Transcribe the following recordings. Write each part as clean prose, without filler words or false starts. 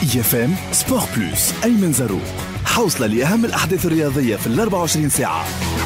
IFM سبور بلوس. أيمن زروق حوصلة لأهم الأحداث الرياضية في 24 ساعة.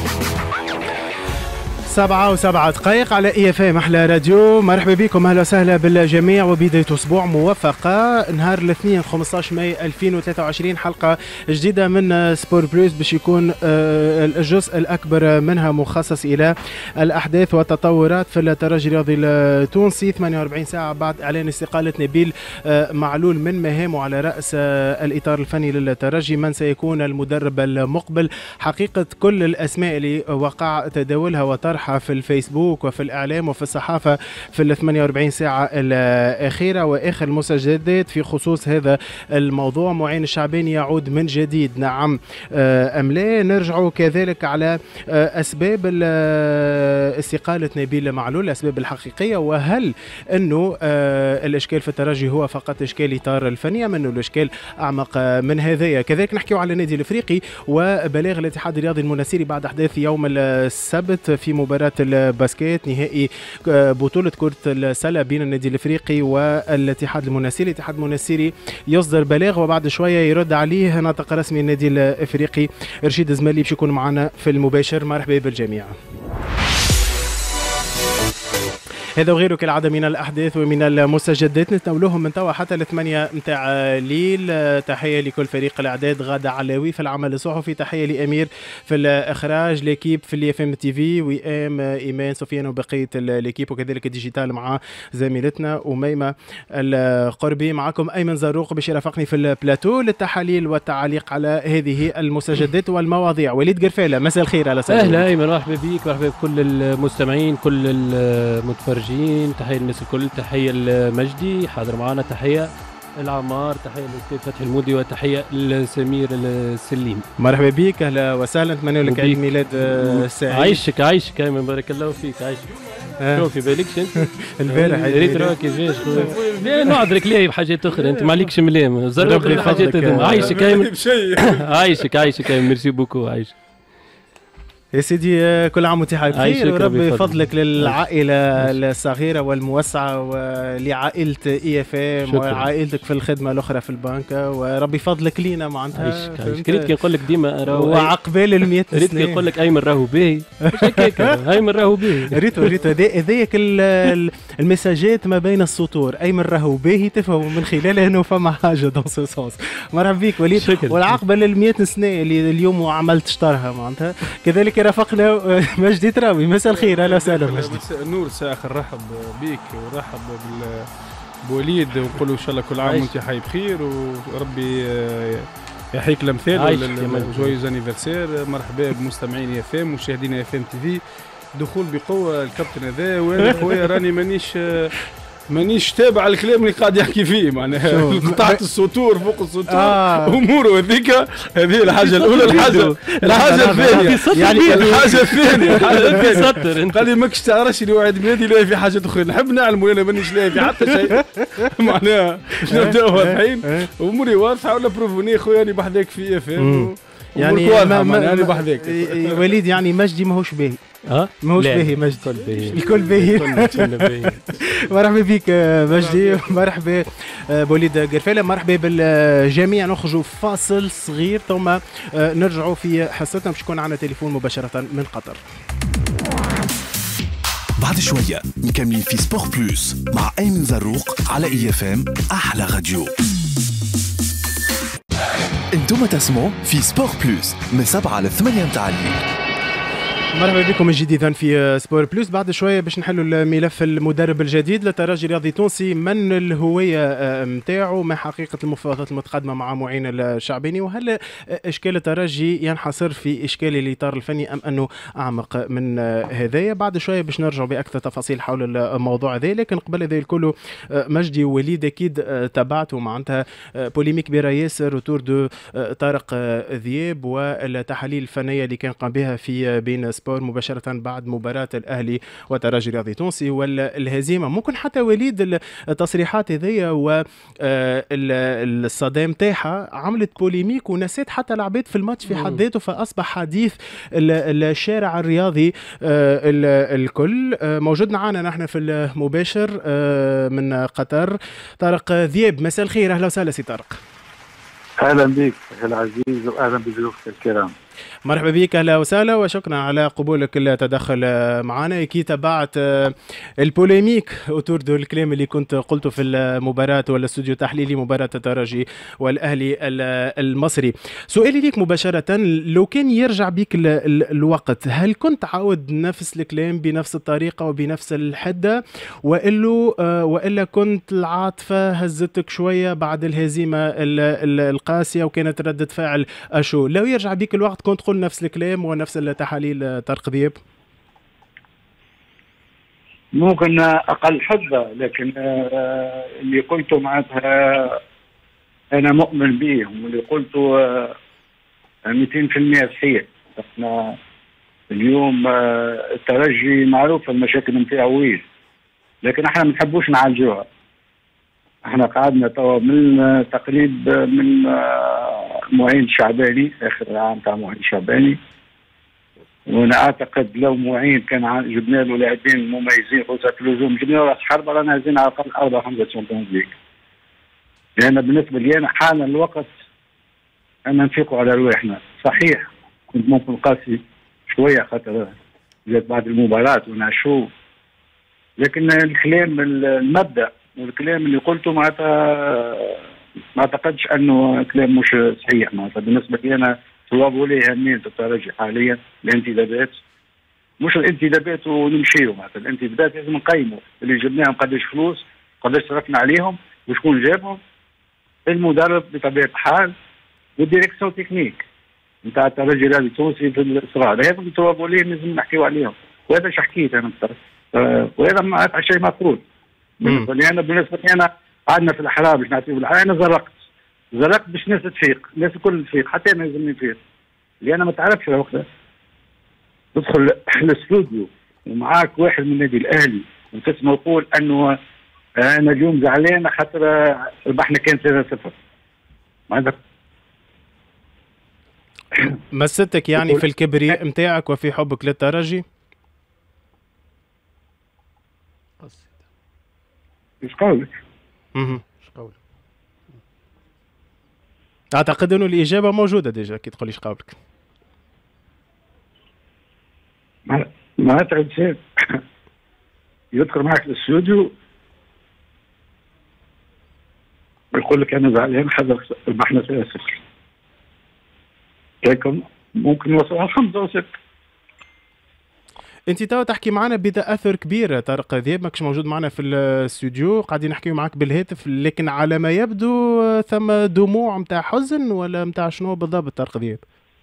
7:07 على IFM أحلى راديو. مرحبا بكم، أهلا وسهلا بالجميع وبداية أسبوع موفقة. نهار الاثنين 15 ماي 2023 حلقة جديدة من سبور بلوس باش يكون الجزء الأكبر منها مخصص إلى الأحداث والتطورات في الترجي الرياضي التونسي. 48 ساعة بعد إعلان استقالة نبيل معلول من مهامه على رأس الإطار الفني للترجي، من سيكون المدرب المقبل. حقيقة كل الأسماء اللي وقع تداولها وطرح في الفيسبوك وفي الإعلام وفي الصحافة في ال 48 ساعة الأخيرة، وآخر المسجدات في خصوص هذا الموضوع. معين الشعباني يعود من جديد، نعم أم لا؟ نرجع كذلك على أسباب استقالة نبيل معلول، الأسباب الحقيقية، وهل أنه الإشكال في الترجي هو فقط إشكال إطار الفني أم أنه الإشكال أعمق من هذايا. كذلك نحكيو على النادي الإفريقي وبلاغ الاتحاد الرياضي المناسيري بعد أحداث يوم السبت في مباراة الباسكيت نهائي بطولة كرة السلة بين النادي الافريقي والاتحاد المناسيري. الاتحاد المناسيري يصدر بلاغ وبعد شوية يرد عليه ناطق رسمي النادي الافريقي. رشيد زمالي باش يكون معنا في المباشر. مرحبا بالجميع. هذا وغيره كالعادة من الأحداث ومن المستجدات نتناولوهم من توا حتى الثمانية متاع الليل. تحية لكل فريق الإعداد، غادة علاوي في العمل الصحفي، تحية لأمير في الإخراج، ليكيب في اللي FM TV، وئام إيمان سفيان وبقية الليكيب، وكذلك الديجيتال مع زميلتنا وميمة القربي. معكم أيمن زروق باش يرافقني في البلاتو للتحاليل والتعليق على هذه المستجدات والمواضيع. وليد قرفالة، مساء الخير. على سلامة. أهلا أيمن، مرحبا بك، مرحبا بكل المستمعين، كل المتفرجين، تحية للناس الكل، تحية لمجدي حاضر معنا، تحية العمار، تحية للأستاذ فتحي المودي، وتحية لسمير السليم. مرحبا بك، أهلا وسهلا، نتمنى لك عيد ميلاد سعيد. عايشك أيمن، بارك الله فيك، عايشك. شوف في بالكش انت البارح ريت روح كيفاش نعذرك ليه بحاجات اخرى، انت ما عليكش ملام زرق حاجات. عايشك ايمن، عايشك ايمن، ميرسي بوكو. عايشك يا سيدي، كل عام وانت بخير، وربي يفضلك للعائلة الصغيرة والموسعة ولعائلة IFM وعائلتك في الخدمة الأخرى في البنك، وربي يفضلك لينا معناتها. عايشك ريت كي نقول لك ديما وعقبال ال100 سنة، ريت كي نقول لك أيمن راهو باهي، أيمن راهو باهي. ريتو هذيك المساجات ما بين السطور. أيمن راهو باهي تفهم من خلالها أنه فما حاجة دون سو سونس. مرحبا بك وليد، والعقبة ل100 سنة اللي اليوم عملت شطرها معناتها. كذلك رافقنا مجدي تراوي، مساء الخير. اهلا وسهلا مجدي. مساء النور، ساخر رحب بيك ورحب بوليد، ونقول ان شاء الله كل عام وانت حي بخير، وربي يحييك الامثال وجويز انيفرسير. مرحبا بمستمعين IFM ومشاهدين IFM TV. دخول بقوه الكابتن هذا، وانا خويا راني مانيش تابع الكلام اللي قاعد يحكي فيه، معناها قطعت السطور فوق السطور اموره هذيك. هذه الحاجه الاولى. الحاجه الثانيه يعني الحاجه الثانيه قال لي ماكش تعرفش اللي وعد ميلادي لا في حاجه اخرى. نحب نعلم وانا مانيش لاقي في حتى شيء، معناها باش نبداو واضحين اموري واضحه. ولا بروفوني خويا راني بحذاك في IFM يعني انا بحذاك وليد. يعني مجدي ماهوش باهي، ماهوش باهي مجدي، الكل باهي. مرحبا بك مجدي، مرحبا بوليد قرفالة، مرحبا بالجميع. نخرجوا فاصل صغير ثم نرجعوا في حصتنا باش يكون عندنا تليفون مباشرة من قطر. بعد شوية مكملين في سبور بلوس مع أيمن زروق على IFM أحلى راديو. انتم تسمعوا في سبور بلوس من 7 ل 8 متاع الليل. مرحبا بكم جديدا في سبور بلوس. بعد شويه باش نحلوا الملف المدرب الجديد للترجي الرياضي التونسي، من الهويه نتاعو، ما حقيقه المفاوضات المتقدمه مع معين الشعباني، وهل اشكال الترجي ينحصر في اشكال الاطار الفني ام انه اعمق من هذايا. بعد شويه باش نرجعوا باكثر تفاصيل حول الموضوع هذا. لكن قبل هذا الكل مجدي ووليد اكيد تابعتوا معناتها بوليميك كبيره ياسر وتور دو طارق ذياب والتحاليل الفنيه اللي كان قام بها في بين مباشرة بعد مباراة الأهلي والترجي الرياضي التونسي والهزيمة. ممكن حتى وليد التصريحات هذيا والصدام تاعها عملت بوليميك ونسيت حتى لعبت في الماتش في حد ذاته، فأصبح حديث الشارع الرياضي الكل. موجود معنا نحن في المباشر من قطر طارق ذياب. مساء الخير، أهلا وسهلا سي طارق. اهلا بك اخي العزيز واهلا بضيوفك الكرام. مرحبا بك، اهلا وسهلا، وشكرا على قبولك التدخل معنا. كي تابعت البوليميك اوتور دو الكلام اللي كنت قلته في المباراة ولا استوديو التحليلي مباراة الترجي والاهلي المصري، سؤالي ليك مباشرة، لو كان يرجع بك الوقت هل كنت عاود نفس الكلام بنفس الطريقة وبنفس الحدة، والا كنت العاطفة هزتك شوية بعد الهزيمة القاسية وكانت ردة فاعل اشو؟ لو يرجع بك الوقت كنت تقول نفس الكلام ونفس التحاليل طارق ذياب؟ ممكن اقل حده، لكن اللي قلته معناتها انا مؤمن به، واللي قلته 200% صحيح. احنا اليوم الترجي معروف المشاكل نتاعو وين، لكن احنا ما نحبوش نعالجوها. احنا قعدنا توا من تقريب من معين شعباني، اخر عام تاع معين شعباني، وانا اعتقد لو معين كان جبنا له لاعبين مميزين خصوصا اللزوم، جبنا له راس حربه رانا نازلين على الاقل 4 5 تشامبيونز ليج. لان بالنسبه لي انا حان الوقت ان نفيقوا على رواحنا. صحيح كنت ممكن قاسي شويه خاطر جات بعد المباراه ونعشوه، لكن الكلام المبدا والكلام اللي قلته معناتها ما اعتقدش انه كلام مش صحيح. معناتها بالنسبه لي انا صواب وليه اهميه الترجي حاليا الانتدابات، مش الانتدابات ونمشيو. معناتها الانتدابات لازم نقيموا اللي جبناهم قداش فلوس، قداش صرفنا عليهم، وشكون جابهم، المدرب بطبيعه الحال، والديريكسيون تكنيك نتاع الترجي الرياضي التونسي في الاصرار. هذا صواب وليه لازم نحكيو عليهم، وهذا اش حكيت انا وهذا معناتها شيء مفروض. بالنسبه لي انا قعدنا في الاحرار باش نعطيو بالحق. انا زرقت باش الناس تفيق، الناس الكل تفيق، حتى انا لازمني نفيق، لان ما تعرفش وقتها تدخل الاستوديو ومعاك واحد من النادي الاهلي وتسمع يقول انه انا اليوم زعلان خاطر ربحنا كان 3-0. معناتها مستك يعني في الكبرياء نتاعك وفي حبك للترجي؟ ايش قولك؟ اعتقد انه الاجابه موجوده ديجا كي تقول ايش قولك. معناتها انسان يدخل معك الاستوديو ويقول لك انا زعلان حذر ربحنا 3-0، لكن ممكن يوصل على 5 و6. انت توا تحكي معنا بتاثر كبير طارق ذياب، ماكش موجود معنا في الاستوديو، قاعدين نحكيو معك بالهاتف، لكن على ما يبدو ثم دموع نتاع حزن ولا نتاع شنو بالضبط طارق ذياب؟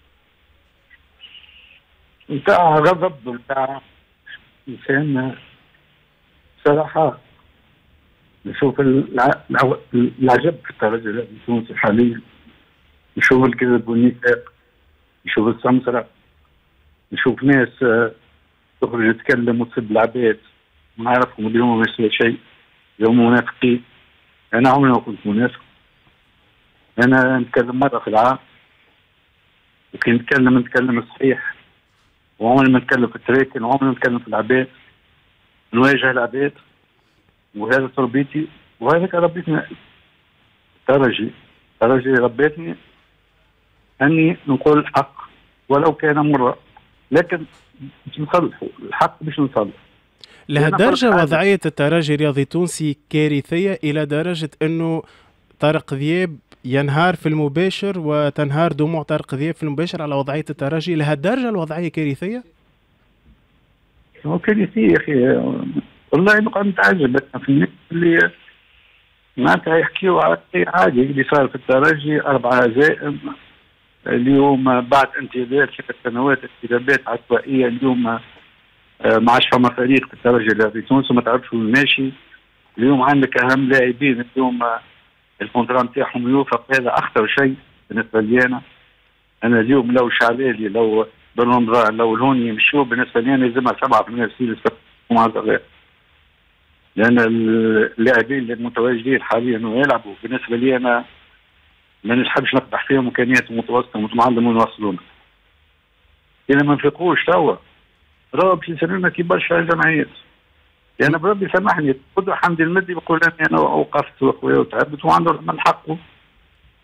نتاع غضب، نتاع انسان صراحه. نشوف العجب في الترجي التونسي حاليا، نشوف الكذب والنفاق، نشوف السمسره، نشوف ناس تخرج تتكلم وتسب العباد ونعرفهم اليوم ما يسوى شيء، اليوم منافقين. انا عمري ما كنت منافق، انا نتكلم مره في العام، وكي نتكلم صحيح، وعمري ما نتكلم في التراكن، وعمري ما نتكلم في العباد، نواجه العباد، وهذا تربيتي وهذا ربيتني. ترجي ربيتني اني نقول الحق ولو كان مرة، لكن مش نصلحوا الحق، مش نصلح. لهالدرجة وضعية الترجي الرياضي التونسي كارثية إلى درجة أنه طارق ذياب ينهار في المباشر وتنهار دموع طارق ذياب في المباشر على وضعية الترجي؟ لهالدرجة الوضعية كارثية؟ هو كارثية يا أخي، والله نقعد نتعجب في الناس اللي معناتها يحكيوا على شيء عادي اللي صار في الترجي. 4 هزائم اليوم بعد انتدابات 3 سنوات انتدابات عشوائيه. اليوم ما عادش فما فريق في الترجي الرياضي تونس وما تعرفش وين ماشي. اليوم عندك اهم لاعبين اليوم الكونترا نتاعهم يوفق، هذا اخطر شيء بالنسبه لي انا اليوم لو شعلالي لو بالنظار لو الهوني يمشوا بالنسبه لي انا لازمها 7% سيلس مع الغير، لان اللاعبين المتواجدين حاليا ويلعبوا بالنسبه لي انا ما نحبش نقبح فيهم امكانيات متوسطه ومتعلمون يوصلونا. اذا ما نفيقوش توا راه باش يصيروا كي برشا جمعيات. يعني بربي سامحني قدوة حمدي المدي بقول انا وقفت وخويا وتعبت وعنده من حقه.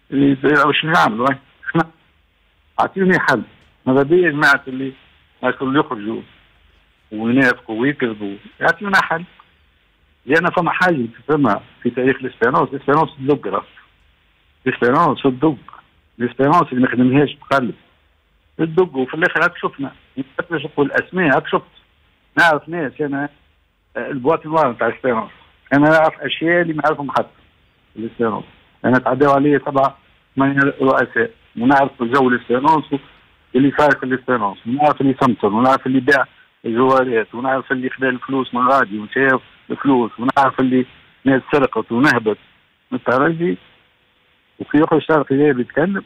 واش نعملوا؟ اعطيوني حل. ماذا بيا يا جماعه اللي يخرجوا وينافقوا ويكذبوا، يعطيونا حل. لان فما حاجه تفهمها في تاريخ الاسبيرونس تدق، الاسبيرونس تدق، الاسبيرونس اللي ما خدمهاش تقلب تدق. وفي الاخر هاك شفنا، باش نقول اسماء، هاك شفت نعرف ناس انا البواط نوار نتاع الاسبيرونس، انا نعرف اشياء اللي ما نعرفهم حتى الاسبيرونس. انا تعداو علي 7-8 رؤساء، ونعرف جو الاسبيرونس اللي صار في الاسبيرونس، ونعرف اللي سمسر، ونعرف اللي باع الجوالات، ونعرف اللي خذا الفلوس من الراديو وشاف الفلوس، ونعرف اللي ناس سرقت ونهبت من الترجي. وفي يخرج شرقي جاي يتكلم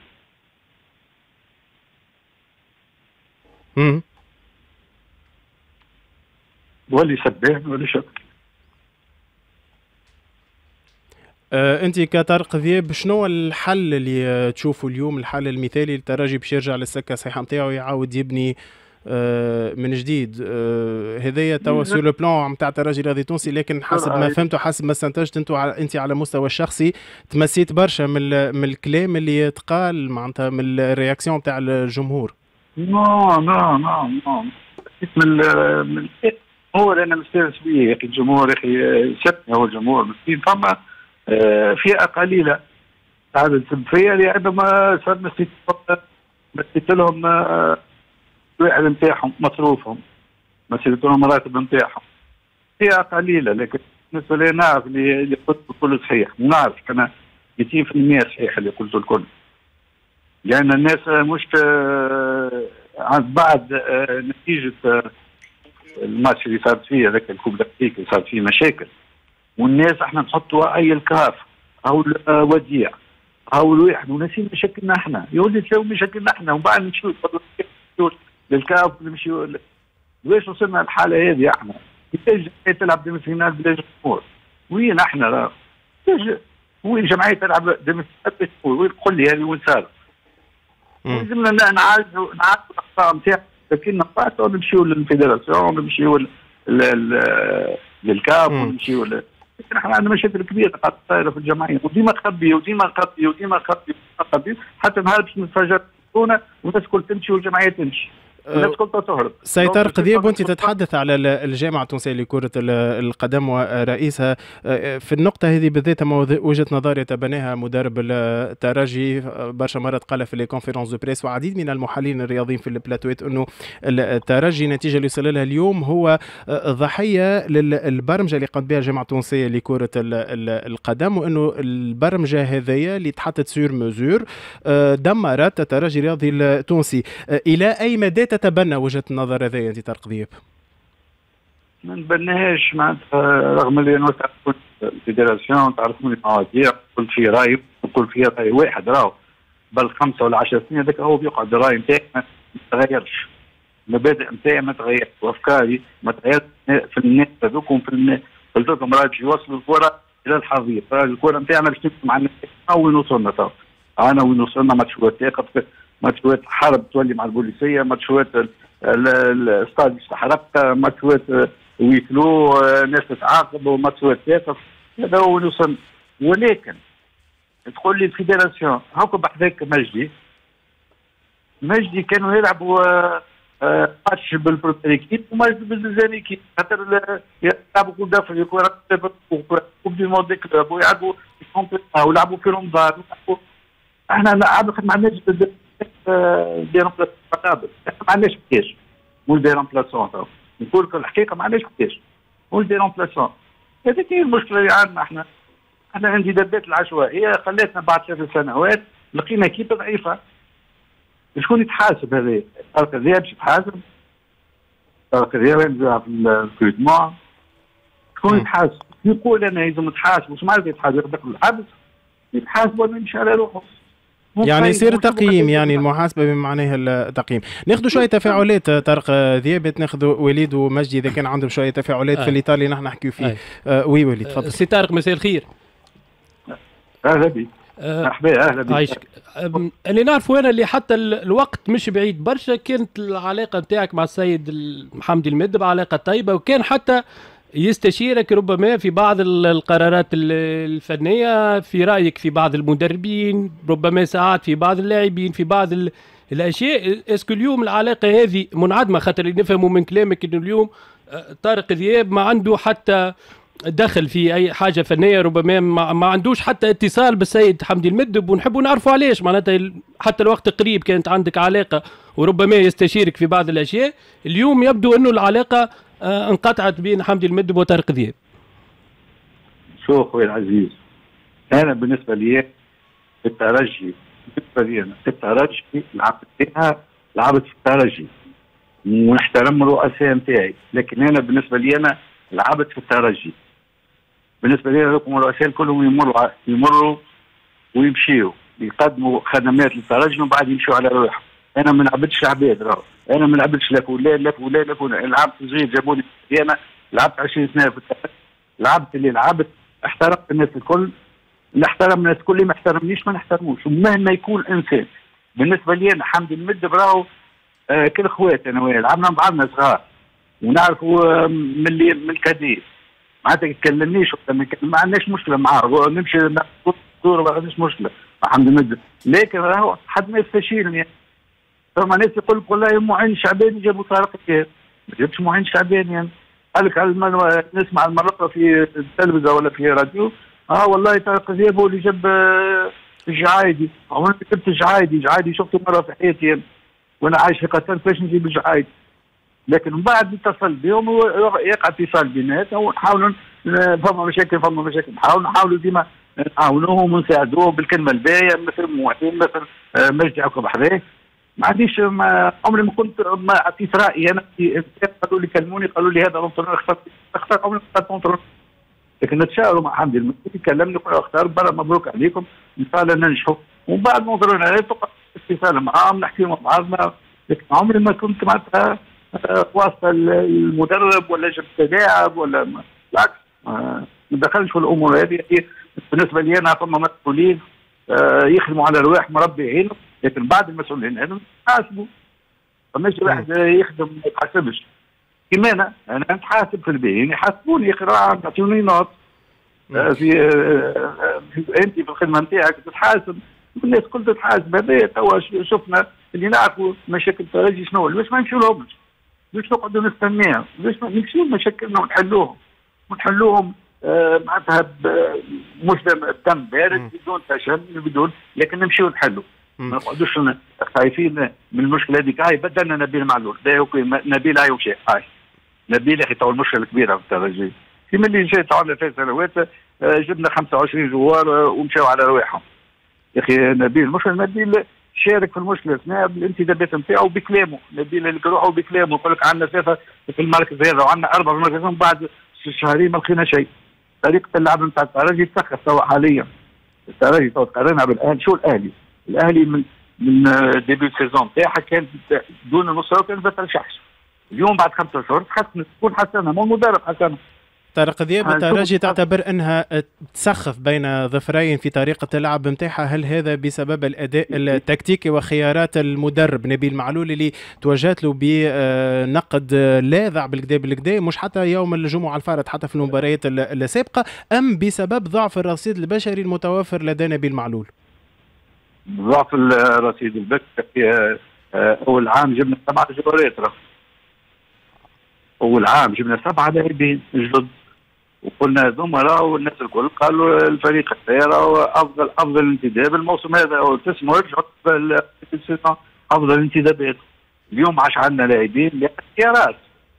ولي سبان ولي شك. انت كطارق ذياب، شنو الحل اللي تشوفوا اليوم، الحل المثالي للترجي باش يرجع للسكه الصحيحه نتاعو ويعاود يبني من جديد؟ هذايا توا سور لو بلان نتاع الترجي الرياضي التونسي، لكن حسب ما فهمت وحسب ما استنتجت انت على المستوى الشخصي تمسيت برشا من الكلام اللي يتقال معناتها من الرياكسيون نتاع الجمهور. نو من هو انا مستانس بيه يا اخي. الجمهور يا اخي شتنا، هو الجمهور مسكين. فما فئه قليله قاعده تسب فيا لانما صار مسيت لهم الواحد نتاعهم مصروفهم، مسيت لهم مراتب نتاعهم. فئه قليله، لكن بالنسبه لي نعرف اللي قلت الكل صحيح، ونعرف انا 200% صحيح اللي قلته الكل. لان الناس مش عند بعد نتيجه الماتش اللي صارت فيه هذاك الكوب دافريك اللي صارت فيه مشاكل، والناس احنا نحطوا اي الكاف او الوديع او الواحد ونسيب مشاكلنا احنا، يولي تلاقوا مشاكلنا احنا، ومن بعد نمشيو للكاف ونمشيو ليش وصلنا الحاله هذه احنا؟ كيفاش تلعب ديما فينال بلا جمهور؟ وين احنا؟ وين جمعيه تلعب ديما فينال؟ وين قول لي هذه وين صارت؟ لازمنا نعالجوا الاخطاء نتاعنا، لكن نقاطع ونمشيو للفيدراسيون ونمشيو للكاف ونمشيو لكن احنا عندنا مشاكل كبيره قاعده صايره في الجمعيه، وديما نخبي حتى نهار باش نتفاجئ والناس الكل تمشي والجمعيه تمشي. سي طارق ذياب، وانت تتحدث على الجامعه التونسيه لكره القدم ورئيسها، في النقطه هذه بالذات وجهه نظر يتبناها مدرب الترجي برشا مرات قال في لي كونفيرونس دو بريس وعديد من المحللين الرياضيين في البلاتويت انه الترجي النتيجه اللي وصل لها اليوم هو ضحيه للبرمجه اللي قامت بها الجامعه التونسيه لكره القدم، وانه البرمجه هذيا اللي تحطت سور مزور دمرت الترجي الرياضي التونسي. الى اي مدى تتبنى وجهة النظر هذه انت طارق ذياب؟ ما نتبناهاش معناتها، رغم اللي انا تعرفون الفيدراسيون تعرفون المواضيع، كل في راي وكل في راي واحد راهو بل 5 ولا 10 سنين هذاك هو بيقعد. الراي نتاعي ما تغيرش، المبادئ نتاعي ما تغيرش، وافكاري ما تغيرش في الناس هذوكم في الفكم راجل يوصلوا الكره الى الحضيض. الكره نتاعنا باش تمشي مع الناس وين وصلنا تو. انا وين وصلنا ماتشات ثاقب، ماتشات حرب تولي مع البوليسيه، ماتشات الاستاد يستحرق، ماتشات ويكلو ناس تتعاقب، وماتشات ثاقب. هذا هو وين وصلنا. ولكن تقول لي الفيدراسيون هاكا بحذاك مجدي كانوا يلعبوا ماتش بالبروتريكيب وماتش بالزانيكيب، خاطر يلعبوا كوب دافريك كوب دي موند كلوب ويلعبوا ولعبوا في رمضان. احنا ما عندناش دي رامبلاسون، ما عندناش كيش مول دي رامبلاسون. نقول لك الحقيقه ما عندناش كيش مول دي رامبلاسون. هذيك هي المشكله اللي عندنا احنا الانتدابات العشوائيه خلاتنا بعد 3 سنوات لقينا كيبه ضعيفه. شكون يتحاسب؟ هذا طارق ذياب باش يتحاسب؟ طارق ذياب ينزل في الكريدمون شكون يتحاسب؟ يقول انا لازم نتحاسب، وش معناتها يتحاسب؟ يقدر الحبس يتحاسب ولا يمشي على روحه. يعني يصير تقييم، يعني المحاسبه بمعناها التقييم. ناخذ شويه تفاعلات طارق ذياب، ناخذ وليد ومجدي اذا كان عندهم شويه تفاعلات في الاطار اللي نحن نحكيو فيه. وي وليد تفضل. سي طارق مساء الخير. اهلا بك. مرحبا اهلا بك. عايشك. اللي نعرفه انا اللي حتى الوقت مش بعيد برشا كانت العلاقه نتاعك مع السيد محمدي المدب علاقه طيبه، وكان حتى يستشيرك ربما في بعض القرارات الفنية، في رأيك في بعض المدربين، ربما ساعات في بعض اللاعبين، في بعض الأشياء. اسكو اليوم العلاقة هذه منعدمة؟ خاطر نفهموا من كلامك إنه اليوم طارق ذياب ما عنده حتى دخل في أي حاجة فنية، ربما ما عندوش حتى اتصال بالسيد حمدي المدب، ونحبوا نعرفوا علاش. معناتها حتى الوقت قريب كانت عندك علاقة وربما يستشيرك في بعض الأشياء، اليوم يبدو أنه العلاقة انقطعت بين حمدي المدب وطارق ذياب. شوف اخوي العزيز، انا بالنسبه لي في الترجي، بالنسبه لي انا في الترجي لعبت في الترجي ونحترم الرؤساء نتاعي، لكن انا بالنسبه لي انا لعبت في الترجي. بالنسبه لي لكم الرؤساء كلهم يمروا ويمشيوا يقدموا خدمات للترجي وبعد يمشوا على رواحهم. انا ما نعبدش العباد، انا ما نعبدش لا فلان لا فلان لا فلان. لعبت صغير جابوني انا لعبت 20 سنه في الترجي، لعبت اللي لعبت، احترمت الناس الكل، نحترم الناس الكل، اللي ما احترمنيش ما نحترموش ومهما يكون انسان. بالنسبه لي انا حمدي المدب راهو كل اخوات انا وياه، لعبنا مع بعضنا صغار ونعرفوا من الكادير، معناتها ما تكلمنيش ما عندناش مشكله معاه، نمشي دور ما عندناش مشكله مع حمدي المدب، لكن راهو حد ما يستشيرني. فما ناس يقول لك والله معين شعباني جابوا طارق ذياب، ما جابش معين شعباني يعني. قال لك نسمع المرة في التلفزة ولا في راديو والله طارق ذياب هو اللي جاب الجعايدي، وانا جبت الجعايدي شفته مرة في حياتي يعني. وانا عايش في قطر كيفاش نجيب الجعايدي، لكن من بعد نتصل بهم ويقع اتصال بيناتنا ونحاولوا فما مشاكل نحاولوا ديما نعاونوهم ونساعدوهم بالكلمه الباهيه، مثل موعدين مثل مجدي عقب حذاه. ما عنديش عمري ما كنت ما عطيت رايي انا. قالوا لي كلموني قالوا لي هذا انطونيو اختار عمري ما اخترت انطونيو، لكن نتشاوروا مع حمدي المدب يكلمني اختار برا مبروك عليكم ان شاء الله ننجحوا. ومن بعد ما نظروا عليه تقع اتصال معاهم نحكي مع بعضنا، لكن عمري ما كنت معناتها واسطه المدرب ولا جبت لاعب ولا بالعكس ما دخلش في الامور هذه. بالنسبه لي انا فما مسؤولين يخدموا على رواح مربي يعينهم، لكن بعد المسؤولين هذم يحاسبوا. فماش واحد يخدم ما يتحاسبش كيما انا نتحاسب في البيت يعني يحاسبوني يا اخي يعطوني نوت في انت في الخدمه نتاعك تتحاسب، الناس كل تتحاسب. هذا توا شفنا اللي نعرفوا مشاكل الترجي شنو، باش ما نمشيولهمش، باش نقعدوا نستناو، باش نمشيو مشاكلنا ونحلوهم معناتها مش دم بارد بدون تشهد بدون، لكن نمشيو نحلوا. ما نقعدوش خايفين من المشكله هذيك. هاي بدلنا نبيل معلول، نبيل هاي وشيء هاي نبيل يا اخي تو المشكله كبيره في الترجي. في ملي جاي تعال في سنوات جبنا 25 جوار ومشاو على رواحهم. يا اخي نبيل شارك في المشكله بالانتدابات نتاعو بكلامه. نبيل اللي روحه بكلامه يقول لك عندنا ثلاثه في المركز هذا وعندنا 4 في المركز، بعد شهرين ما لقينا شيء. طريقه اللعب نتاع الترجي تسخر توا حاليا. الترجي تو تقارنها بالاهلي، شو الاهلي من ديبي السيزون تاعها كانت دون النص وكانت ما ترشحش. اليوم بعد 5 شهور تكون حسنها، مو المدرب حسنها. طارق ذياب الترجي تعتبر انها تسخف بين ظفرين في طريقه اللعب نتاعها، هل هذا بسبب الاداء التكتيكي وخيارات المدرب نبيل معلول اللي توجهت له بنقد لاذع بالكدا مش حتى يوم الجمعه الفارط حتى في المباريات السابقه، ام بسبب ضعف الرصيد البشري المتوفر لدى نبيل معلول؟ ضعف الرصيد البشري. اول عام جبنا 7 جوارات، اول عام جبنا 7 لاعبين جدد وقلنا هذوما راهو الناس الكل قالوا الفريق الثاني افضل انتداب الموسم هذا وتسموا يرجعوا افضل انتدابات. اليوم عاش عندنا لاعبين اختيارات.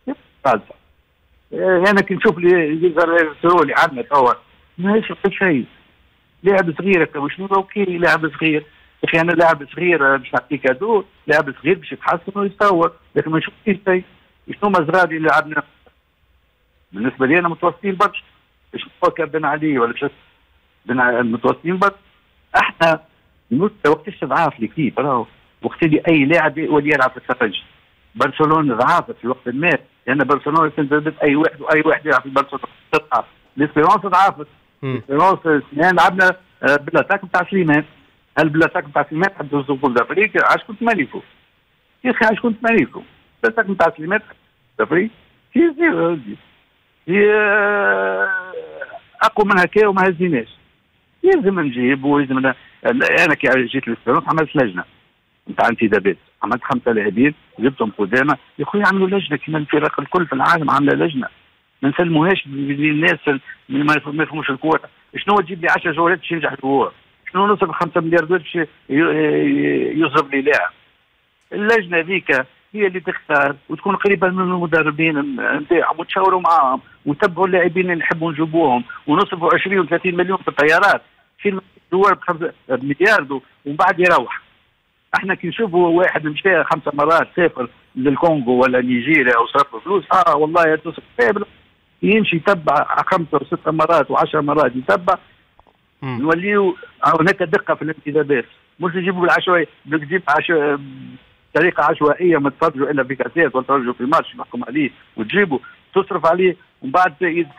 انا كي نشوف اللي عندنا توا ما يشوف شيء. لاعب صغير شنو اوكي لاعب صغير يا اخي، انا لاعب صغير باش نعطيه كادو، لاعب صغير باش يتحسن ويتطور، لكن ما نشوفش شيء. شنو مزرادي اللي لعبنا؟ بالنسبه لي انا متوسطين برشا، باش نفكر بن علي ولا باش متوسطين برشا. احنا وقتاش ضعاف ليكيب راهو، وقت اللي اي لاعب يولي يلعب في الترجي. برشلونه ضعافت في وقت ما، لان برشلونه كانت اي واحد يلعب في برشلونه تضعف. الاسبيرونس ضعافت. الاسبيرونس لعبنا بالاتاك نتاع سليمان. هل بالاتاك نتاع سليمان حد يوصل كل افريقيا؟ عاش كنت مالكو يا اخي، عاش كنت مالكو بالاتاك نتاع سليمان افريقيا كي يصير اقوى من هكا وما هزيناش. يلزم نجيب ويلزم انا كي جيت للسبيرونس عملت لجنه نتاع انتدابات، عملت 5 لاعبين جبتهم قدامى، يا خويا عملوا لجنه كما الفرق الكل في العالم عامله لجنه، ما نسلموهاش للناس اللي ما يفهموش الكوره. شنو تجيب لي 10 جولات باش ينجح الجوار؟ شنو نصرف 5 مليار دولار باش يصرف لي لاعب؟ اللجنه ذيك هي اللي تختار وتكون قريبه من المدربين نتاعهم وتشاوروا معاهم وتتبعوا اللاعبين اللي نحبوا نجيبوهم ونصرفوا 20 و30 مليون في الطيارات في الدوار بمليار ومن بعد يروح. احنا كي نشوفوا واحد مشى 5 مرات سافر للكونغو ولا نيجيريا وصرف فلوس والله تصرف يمشي يتبع 5 و 6 مرات و10 مرات يتبع نوليو هناك دقه في الانتدابات، مش نجيبوا بالعشوائيه تجيب طريقه عشوائيه ما تفرجوا الا في كاسات ولا تفرجوا في ماتش نحكم عليه وتجيبوا تصرف عليه ومن بعد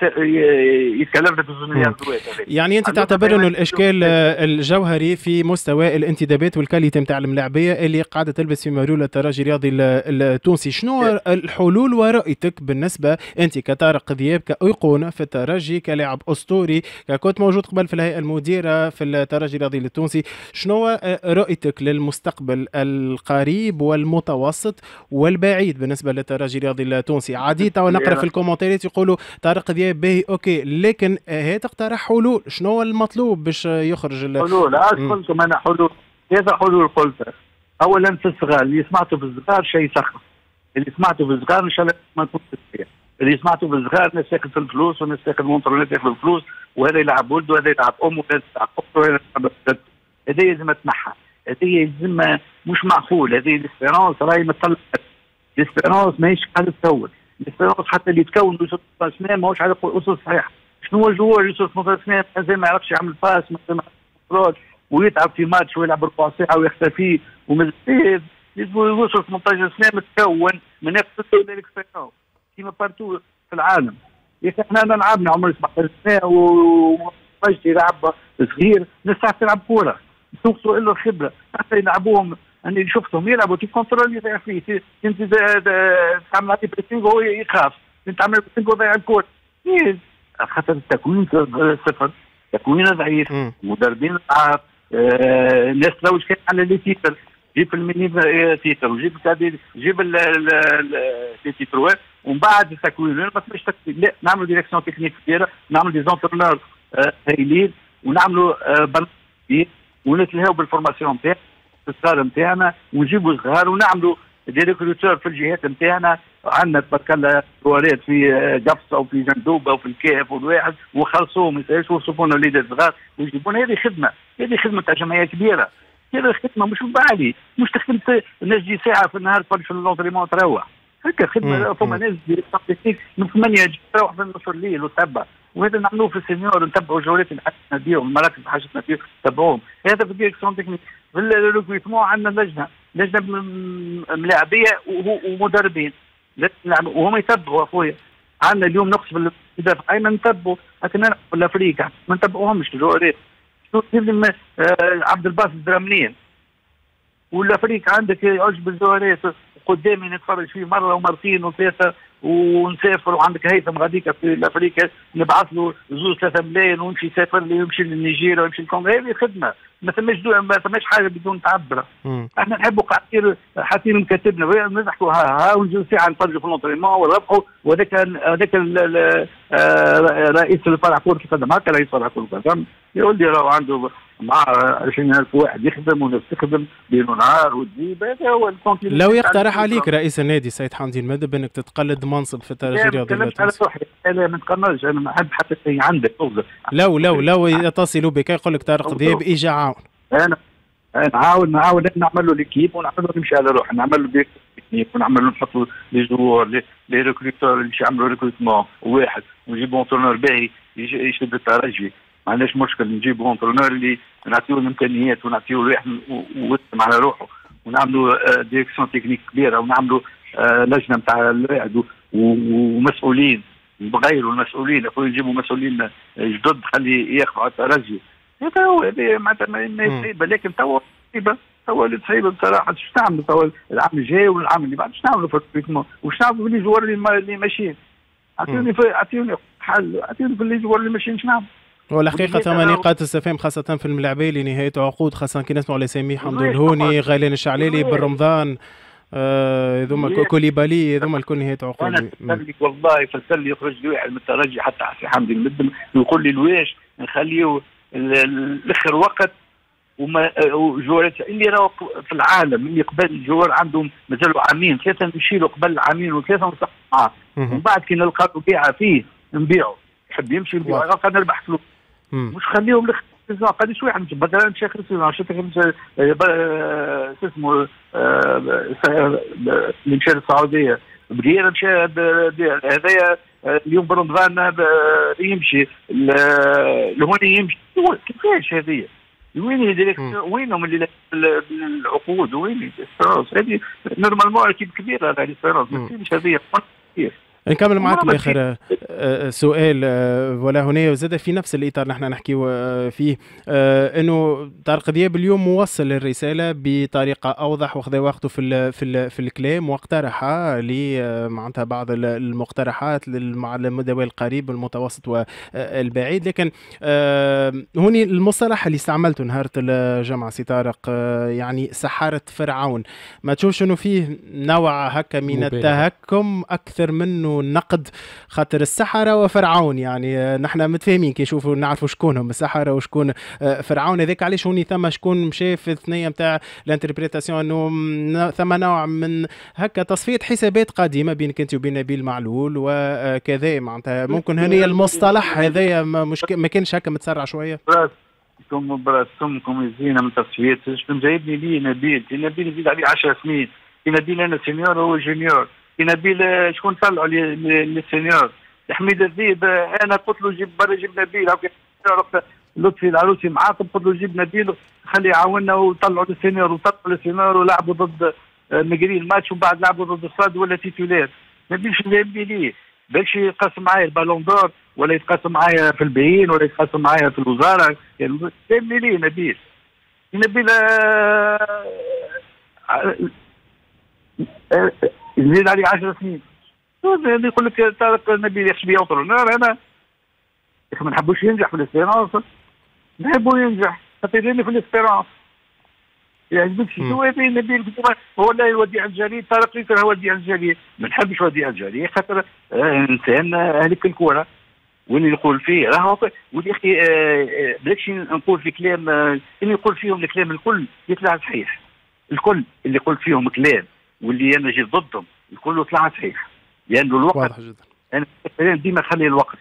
يتكلم لك في مليار دولار. يعني انت تعتبر انه الاشكال الجوهري في مستوى الانتدابات والكاليتي نتاع الملاعبيه اللي قاعده تلبس في مرول الترجي الرياضي التونسي، شنو الحلول ورؤيتك بالنسبه انت كطارق ذياب كايقونه في الترجي كلاعب اسطوري كنت موجود قبل في الهيئه المديره في الترجي الرياضي التونسي، شنو رؤيتك للمستقبل القريب والمتوسط والبعيد بالنسبه للترجي الرياضي التونسي؟ عديد ونقرا في الكومنتات يقولوا طارق ذياب باهي اوكي، لكن هي تقترح حلول، شنو المطلوب باش يخرج حلول؟ قلتم انا حلول، هذا حلول قلتها. اولا في الصغار اللي سمعته في الصغار شيء سخف، اللي سمعته في الصغار ان شاء الله ما نكونش فيه، اللي سمعته في الصغار ناس تاخذ في الفلوس وناس تاخذ مونترونات تاخذ الفلوس وهذا يلعب ولده وهذا يلعب امه وهذا يلعب اخته وهذا يلعب ولده، هذا لازم تنحى، هذه لازم مش معقول، هذه الاسبيرونس راهي مطلعت، الاسبيرونس ماهيش قاعده تتكون، الاسبيرونس حتى اللي تكون يوسف سنان ماهوش على الاسس صحيحه. شنو هو الجوار يوسف سنان زي ما يعرفش يعمل باس مثلا ويتعب في ماتش ويلعب ربع ساعه ويختفي ومزيد يوصل 18 سنه متكون من نفس الاكسبيرونس كيما بارتو في العالم. احنا لعبنا عمري 17 سنه ومجدي يلعب صغير لسه تلعب كوره توصلوا الا الخبره، حتى يلعبوهم اني شفتهم يلعبوا كيف كونترول يضيع فيه، انت تعمل عليه بريسينغ وهو يخاف، انت تعمل بريسينغ ويضيع الكوره، خاطر التكوين صفر، تكوين ضعيف، مدربين ضعاف، الناس لو كان على لي تيتر جيب الميني تيتر وجيب جيب التيتروات ومن بعد التكوين ما فيش تكوين، لا نعملوا ديريكسيون تكنيك كبيره، نعملوا دي زونترونور هايلين ونعملوا برنامج ونتلهاو بالفورماسيون نتاعنا الصغار نتاعنا ونجيبوا صغار ونعملوا دي ريكروتور في الجهات نتاعنا، عندنا تبارك الله دوارات في قفصه وفي جندوبه وفي الكاف والواحد وخلصوهم يوصفوا لنا وليدات صغار ويجيبون. هذه خدمه تاع جمعيه كبيره، هذه خدمه مش بالي، مش تخدم الناس تجي ساعه في النهار تفرج في اللونتريمون تروح، هكا خدمه. فما ناس تكتيك من 8 تروح في نص الليل وتتبع، وهذا نعملوه في السينيور نتبعوا الجولات اللي حاجتنا بيهم المراكز اللي حاجتنا بيهم نتبعوهم، هذا في الديريكسيون تكنيك. في الريكروتمون عندنا لجنه ملاعبيه ومدربين وهم يتبعوا اخويا. عندنا اليوم نقص في الدفاع ما نتبعوا، لكن نلعب في الافريقيا ما نتبعوهمش الجولات. شو عبد الباسط الدراملين والافريقيا عندك عجب الجولات قدامي نتفرج فيه مره ومرتين وثلاثه ونسافر، وعندك هيثم غاديكا في افريقيا نبعث له 2-3 ملايين ويمشي يسافر لي ويمشي للنيجيريا ويمشي للكونغو، هذه خدمه ما ثماش حاجه بدون تعبره. احنا نحبوا قاعدين حاطين مكاتبنا نضحكوا ها ونجيو ساعه نفرجوا في الانطريمون ونربحوا، وذاك رئيس الفرع كره القدم هكا رئيس فرع كره القدم يقول لي راهو عنده مع 20,000 واحد يخدم وناس تخدم ليل ونهار وتجيب، هذا هو الكونتينيو. لو يقترح عليك رئيس النادي السيد حمدي المدب انك تتقلد منصب في الترجي الرياضي التونسي؟ لا ما نتقناش، انا ما نحب حتى شيء عندك توصل. لو يتصلوا بك يقول لك طارق ذياب اجا عاون. انا نعاون نعمل له ليكيب ونعمل له نمشي على روحنا، نعمل له تكنيك ونعمل له نحطوا لي جوار لي ريكروتور اللي يعملوا ريكروتمون واحد ونجيبوا اونترونور باهي يشد الترجي، ما عندناش مشكل نجيبوا اونترونور اللي نعطيوه الامكانيات ونعطيوه الواحد ويسلم على روحه ونعملوا ديريكسيون تكنيك كبيره ونعملوا لجنه نتاع الواحد ومسؤولين نغيروا المسؤولين، يقولوا نجيبوا مسؤولين جدد خلي ياخذوا على الترجي. هذا هو معناتها ما يصيب، لكن توا اللي تصيب بصراحه شو نعملوا توا العام الجاي والعام اللي بعد شو نعملوا في الريتم وش نعملوا بالجوار اللي ماشيين. اعطيوني حل، اعطيوني في اللي جوار اللي ماشيينش نعم. والحقيقه ثم نقاط استفهام خاصه في الملاعبيه لنهايه عقود، خاصه كي نسمعوا لاسامي حمدو الهوني، غيلان الشعلالي، بن رمضان، هذوما كوليبالي، هذوما الكل نهايه عقود. انا والله فسر لي يخرج لي واحد من الترجي حتى حسي حمدي المدم ويقول لي الواش نخليه الاخر وقت وجوارات اللي راهو في العالم اللي قبل الجوار عندهم مازالوا عامين ثلاثه نشيلوا قبل العامين وثلاثه ونصح معاه، ومن بعد كي نلقاو بيعه فيه نبيعوا، يحب يمشي نبيعوا قال نربح فلوس. مش خليهم قداش واحد مثلا مشى اخر السنه اسمه اللي مشى للسعوديه بدير مشى هذايا اليوم برمضان يمشي لهوني يمشي كيفاش هذه؟ وين هذيك وينهم اللي العقود وين الاستيراد؟ هذه نورمالمون اكيد كبيره هذه الاستيراد مش هذه كيف. نكمل معكم باخر سؤال ولا هنا وزاد في نفس الاطار نحن نحكيو فيه انه طارق دياب اليوم موصل الرساله بطريقه اوضح وخذ وقته في الكلام واقترح لي معناتها بعض المقترحات مع المدى القريب والمتوسط والبعيد، لكن هوني المصطلح اللي استعملته نهار الجمعه سي طارق يعني سحاره فرعون، ما تشوفش انه فيه نوع هكا من التهكم اكثر منه النقد، خاطر السحرة وفرعون يعني نحن متفاهمين كي نشوفوا نعرفوا شكونهم السحرة وشكون فرعون، هذاك علاش هوني ثم شكون مشى في الثنيه نتاع الانتربريتاسيون انه ثم نوع من هكا تصفيه حسابات قديمه بينك انت وبين نبيل معلول وكذا، معناتها ممكن هني المصطلح هذايا ما كانش هكا متسرع شويه. براسكم يزينا من تصفيات شنو جايبني ليه نبيل يزيد عليه 10 سنين، نبيل انا سينيور وهو جونيور، نبيل شكون طلعوا للسينيور؟ حميد الذيب انا قلت له جيب برا جيب نبيل، لطفي العروسي معاقب قلت له جيب نبيل خليه يعاوننا وطلعوا للسينيور ولعبوا ضد مجري الماتش وبعد لعبوا ضد الصاد ولا تيتولات. نبيل شو جايبني ليه؟ بالكش يتقاسم معايا البالون دور ولا يتقاسم معايا في البيين ولا يتقاسم معايا في الوزاره، يعني جايبني ليه نبيل يزيد عليه 10 سنين. يقول لك طارق نبيل يخشى بيوطر النار، انا ما نحبوش ينجح في الاسبيرونس، نحبو ينجح خاطر في الاسبيرونس يعجبكش شو هذا نبيل هو لا يوديع الجاليه، طارق يكره هو وديع الجاليه، ما نحبش وديع الجاليه خاطر انسان هلك الكوره واللي نقول فيه راهو ولي اخي بلاكش نقول في كلام اللي نقول فيهم الكلام الكل يطلع صحيح، الكل اللي قلت فيهم كلام واللي انا جيت ضدهم الكل طلع صحيح، لانه الوقت واضح جدا. انا ديما خلي الوقت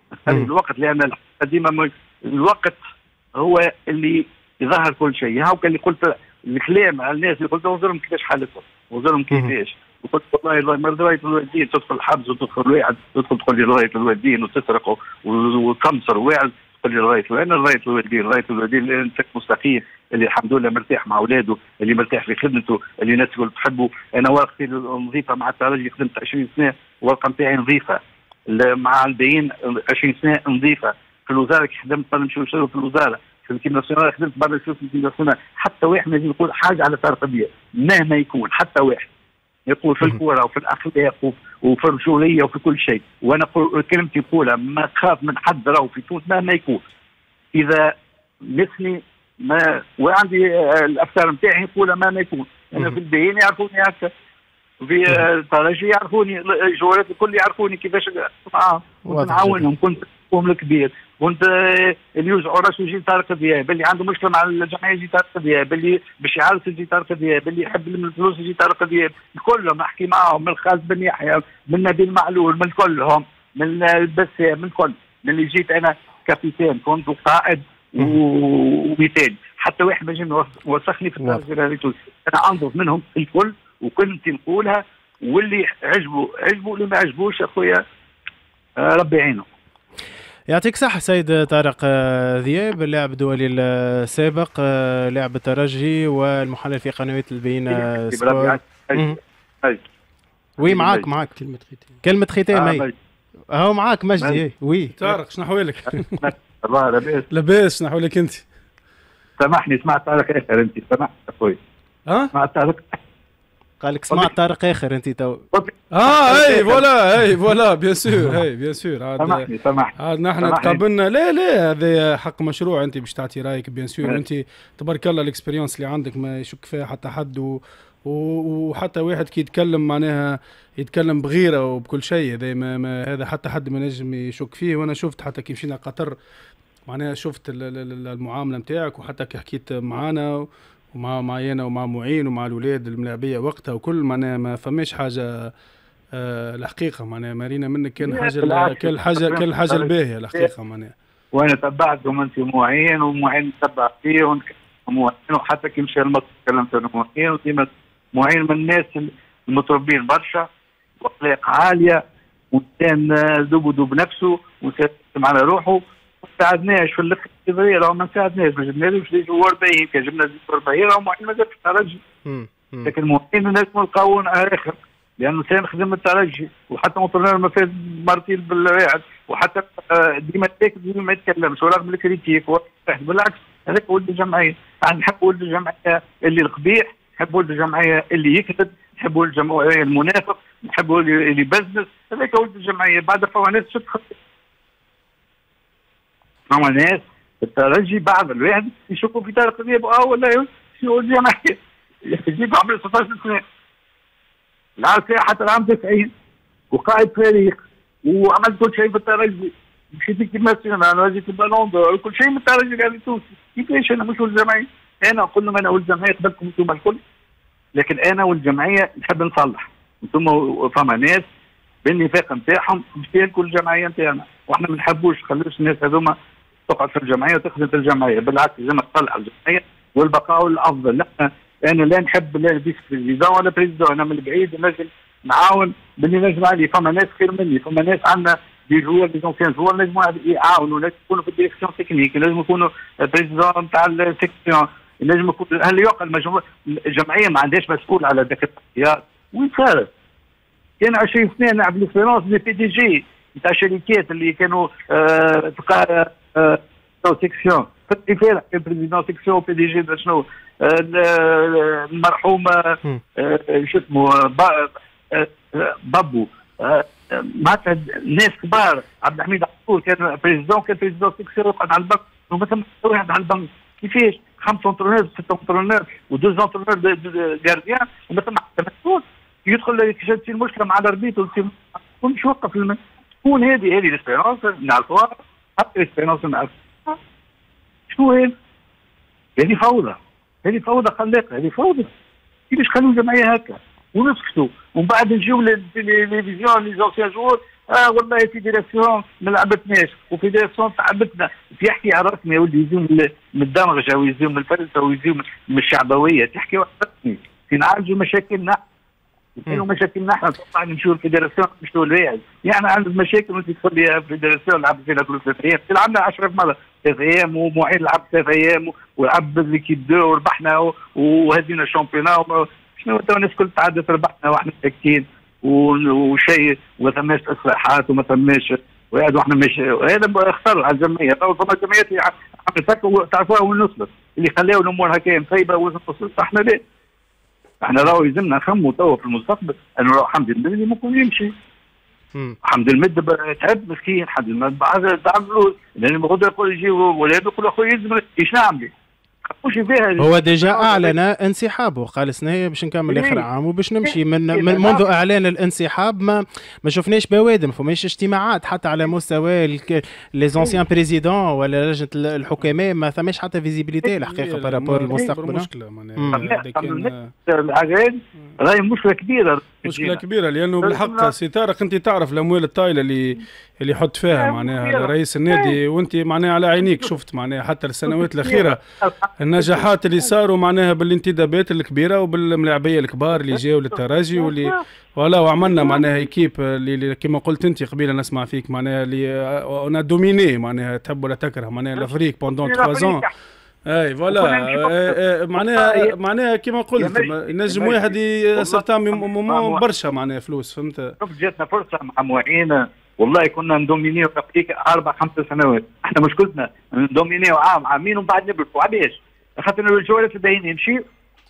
لان ديما الوقت هو اللي يظهر كل شيء. هاو اللي قلت الكلام على الناس اللي قلت وزرهم كيفاش حالتهم وزرهم كيفاش، وقلت والله مرة رواية الوالدين تدخل الحبس وتدخل واحد تقول لي رواية الوالدين وتسرق وتمصر واحد تقول لي رواية الوالدين اللي انت مستقيم اللي الحمد لله مرتاح مع اولاده، اللي مرتاح في خدمته، اللي الناس الكل تحبه. انا ورقتي نظيفه مع الترجي خدمت 20 سنه، الورقه نتاعي نظيفه مع الباقيين 20 سنه نظيفه. في الوزاره خدمت نمشي في الوزاره، في الكيم ناسيونال خدمت برا نشوف في الكيم ناسيونال. حتى واحد ما يقول حاجه على طارق دياب مهما يكون، حتى واحد يقول في الكوره وفي الاخلاق وفي الرجوليه وفي كل شيء، وانا كلمتي نقولها ما تخاف من حد راهو في تونس مهما يكون. اذا مثلي ما وعندي الافكار نتاعي نقولها مهما يكون، انا في البيين يعرفوني هكا، في الترجي يعرفوني، الجوارات الكل يعرفوني كيفاش معاهم ونعاونهم. كنت قوم الكبير، كنت اللي يوزعوا راسه يجي طارق دياب، اللي عنده مشكله مع الجمعيه يجي طارق دياب، اللي باش يعرس يجي طارق دياب، اللي يحب من الفلوس يجي طارق دياب، كلهم احكي معاهم، من خالد بن يحيى، من نبيل معلول، من كلهم، من البسام، من كل، من اللي جيت انا كابيتان كنت قائد ومثال، حتى واحد ما جا وسخني في الترجي. انا انظف منهم الكل وكنت نقولها، واللي عجبه واللي ما عجبوش اخويا ربي يعينه. يعطيك صحة سيد طارق دياب، اللاعب الدولي السابق، لاعب الترجي والمحلل في قنوات البين سبورت. وي معاك كلمة ختام. اهو معاك مجدي. وي طارق شنو احوالك؟ الله لاباس شنو احوالك انت؟ سامحني سمعت طارق اخر انت سمعت اخوي؟ سمعت طارق قال لك سمعت طارق اخر انت تو. اي فوالا بيان سور بيان سور. عاد نحن تقابلنا. لا هذا حق مشروع، انت باش تعطي رايك بيان سور. انت تبارك الله الاكسبيريونس اللي عندك ما يشك فيها حتى حد، وحتى واحد كي يتكلم معناها يتكلم بغيره وبكل شيء. هذا حتى حد ما نجم يشك فيه. وانا شفت حتى كي مشينا قطر معناها شفت المعامله نتاعك، وحتى كي حكيت معانا ومع انا ومع معين ومع الاولاد الملاعبيه وقتها وكل معناها ما فماش حاجه الحقيقه معناها مارينا منك كان حاجه كل حاجه الباهيه الحقيقه معناها. وانا تبعتهم انت ومعين تبع فيه معين، وحتى كي مشى المصر كلمت انا معين، وديما معين من الناس المتربين برشا واخلاق عاليه، وكان دوب نفسه وساهم على روحه. ما ساعدناش في الاخر راه ما ساعدناش، ما جبناش لي جوار باهي. كان جبنا جوار باهي راه معين ما جابش الترجي، لكن معين الناس نلقاو اخر لانه كان خدم الترجي، وحتى مونترينور ما فاز مرتين بالواحد، وحتى ديما ما يتكلمش ورغم الكريتيك. بالعكس هذاك ولد الجمعيه. نحب ولد الجمعيه اللي القبيح، نحب ولد الجمعيه اللي يكذب، نحب ولد الجمعيه المنافق، نحب ولد اللي بزنس. هذاك ولد الجمعيه. بعد فما ناس فما ناس الترجي بعض الواحد يشوفوا في طارق غياب ولا شو الجمعيه يجيب عمره 16 سنه، لعب فيها حتى العام 90 وقائد فريق وعمل كل شيء في الترجي. مشيت كيف مثلا انا جيت البالون دور كل شيء من الترجي قال لي توصي. كيفاش انا مش والجمعيه؟ انا قلت لهم انا والجمعيه قبلكم انتم الكل، لكن انا والجمعيه نحب نصلح. انتم فما ناس بالنفاق نتاعهم بيشاركوا الجمعيه نتاعنا، واحنا ما نحبوش خلوش الناس هذوما تقعد في الجمعيه وتخدم في الجمعيه. بالعكس لازم تصلح الجمعيه والبقاء الافضل. لا انا لا نحب لا فيس بريزيدون ولا بريزيدون، انا من بعيد نجم نعاون باللي نجم عليه. فما ناس خير مني، فما ناس عندنا دي جوار دي زونسيان جوار نجموا يعاونوا، نجم يكونوا في الديريكسيون تكنيك، نجم يكونوا بريزيدون نتاع السيكسيون، نجم يكون. هل يعقل الجمعيه ما عندهاش مسؤول على ذاك الاختيار؟ وين صارت؟ كان 20 سنه نلعب ليسبيرونس دي بي دي جي نتاع شركات اللي كانوا سيكسيون في الفرق، كان بريزيدون سيكسيون بي دي جي شنو المرحوم شو اسمه بابو معناتها ناس كبار. عبد الحميد عطول كان بريزيدون سيكسيون يقعد على البنك ومثلا واحد على البنك. كيفاش 5 انترونور 6 انترونور و2 انترونور جارديان ومثلا مسؤول يدخل يكشف المشكله مع الاربيت ويكون مش وقف شكون هذه الاسبيرونس نعرفوها، حتى الاسبيرونس نعرفوها. شنو هذه فوضى، هذه فوضى خلاقه، هذه فوضى. كيفاش خلوا الجمعيه هكا ونسكتوا ومن بعد نجيو للتلفزيون لي زونسيان جور والله فيدراسيون ما لعبتناش وفيدراسيون تعبتنا. يحكي على رسمي يا ولدي يزيو من الدمغجه ويزيو من الفلسفه ويزيو من الشعبويه. تحكي رسمي في نعالجوا مشاكلنا، كانوا مشاكلنا احنا طبعا نمشيو الفيدراسيون نمشيو الواعي. يعني عندك مشاكل وانت تدخل لي الفيدراسيون لعبت فينا كل 3 ايام، لعبنا 10 مرات 3 ايام ومعين لعب 3 ايام ولعب ليكيب 2 وربحنا وهزينا الشامبيون. شنو تو الناس الكل تعدت ربحنا واحنا ساكتين وشيء وما ثماش اصلاحات وما ثماش وهذا واحنا مش هذا اختار على الجمعيه. تو فما جمعيات عملت هكا وتعرفوها وين وصلت، اللي خلاو الامور هكا مخيبه وصلت. احنا لا، احنا راهو يلزمنا نخموا توا في المستقبل انه راهو حمد المدني ممكن يمشي. حمد المد تعب مسكين، حمد المد بعد تعب فلوس، لان غدا يقول يجي ولاد يقول اخويا يلزم ايش نعمل؟ هو ديجا اعلن انسحابه، قال السنه باش نكمل اخر عام وباش نمشي. من منذ اعلان الانسحاب ما شفناش بوادم، فماش اجتماعات حتى على مستوى لي زونسيان بريزيدون ولا لجنه الحكماء، ما ثماش حتى فيزيبيليتي الحقيقه بارابور المستقبل. مشكله معناها راهي مشكله كبيره، مشكله كبيره لانه بالحق سي طارق انت تعرف الاموال الطايله اللي يحط فيها معناها رئيس النادي، وانت معناها على عينيك شفت معناها حتى السنوات الاخيره النجاحات اللي صاروا معناها بالانتدابات الكبيره وبالملاعبيه الكبار اللي جاوا للترجي واللي ولا وعملنا معناها ايكيب اللي كما قلت انت قبيله نسمع فيك معناها اللي انا دوميني معناها تحب ولا تكره معناها الافريق بوندون 3 ans. اي فوالا معناها كما قلت نجم واحد يسرطان برشا معناها فلوس. فهمت؟ شوف جاتنا فرصه مع معين والله كنا ندومينيو افريقيا 4-5 سنوات. احنا مشكلتنا ندومينيو عام عامين ومن بعد نبركوا. علاش؟ خاطر الجوله الباهيين يمشي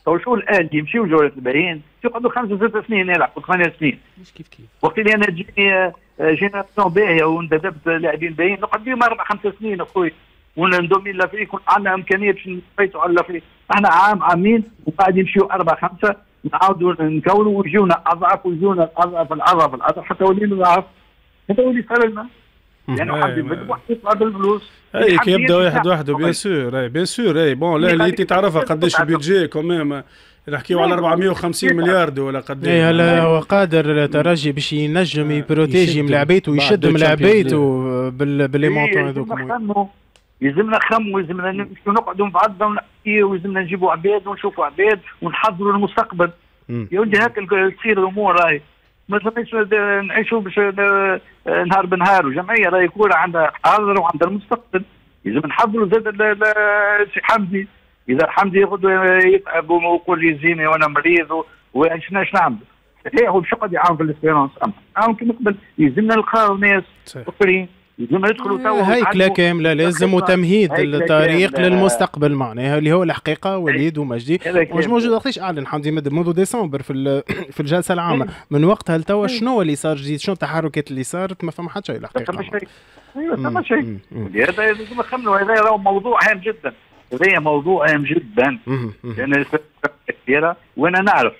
شو الان يمشيوا جوله الباهين يقعدوا 5 6 سنين يلعبوا 8 سنين مش كيف وقت اللي انا تجيني جينيراسيون باهيه وندبت لاعبين باهيين نقعد ديما 4 5 سنين اخوي وندومين لافريك عندنا امكانيه باش نفيتوا على الافريق. احنا عامين وقاعد يمشيوا 4 5 نعاودوا نكونوا ويجونا اضعف ويجونا الاضعف حتى ولينا ضعف حتى ولي صار لنا يعني واحد يطلع بالفلوس اي كي يبدا واحد وحده بيان سور اي بون لا اللي تعرفها قداش البيدجي كوميم نحكيو على 450 مليار ولا قد ايه. هلا هو قادر الترجي باش ينجم يبروتيجي ملاعبيته ويشد ملاعبيته باللي مونطون هذوك. يلزمنا خم ويلزمنا نمشيو نقعدوا مع بعضنا ونحكيو ويلزمنا نجيبوا عباد ونشوفوا عباد ونحضروا المستقبل. يا ولدي هكا تصير الامور راهي ما تبقاش نعيشوا باش نهار بنهار وجمعيه راهي كوره عندها حاضر وعندها المستقبل. لازم نحضروا زاد سي حمدي اذا حمدي غدوه يتعب ويقول لي زيني وانا مريض واش نعمل؟ هو باش يقعد يعاون في الاسبيرونس عاون كيما قبل. يلزمنا نلقاو ناس اخرين لازم يدخلوا توا هيكله كامله لازم تمهيد الطريق للمستقبل معناها اللي هو الحقيقه وليد ومجدي مش موجود. وقتاش اعلن حمدي مدب منذ ديسمبر في الجلسه العامه من وقتها لتوا شنو اللي صار جديد؟ شنو التحركات اللي صارت؟ ما فما حتى شيء الحقيقه. ايوه فما شيء. هذا لازم نخمنوا هذا راهو موضوع هام جدا. هذا موضوع هام جدا لان كثيره وانا نعرف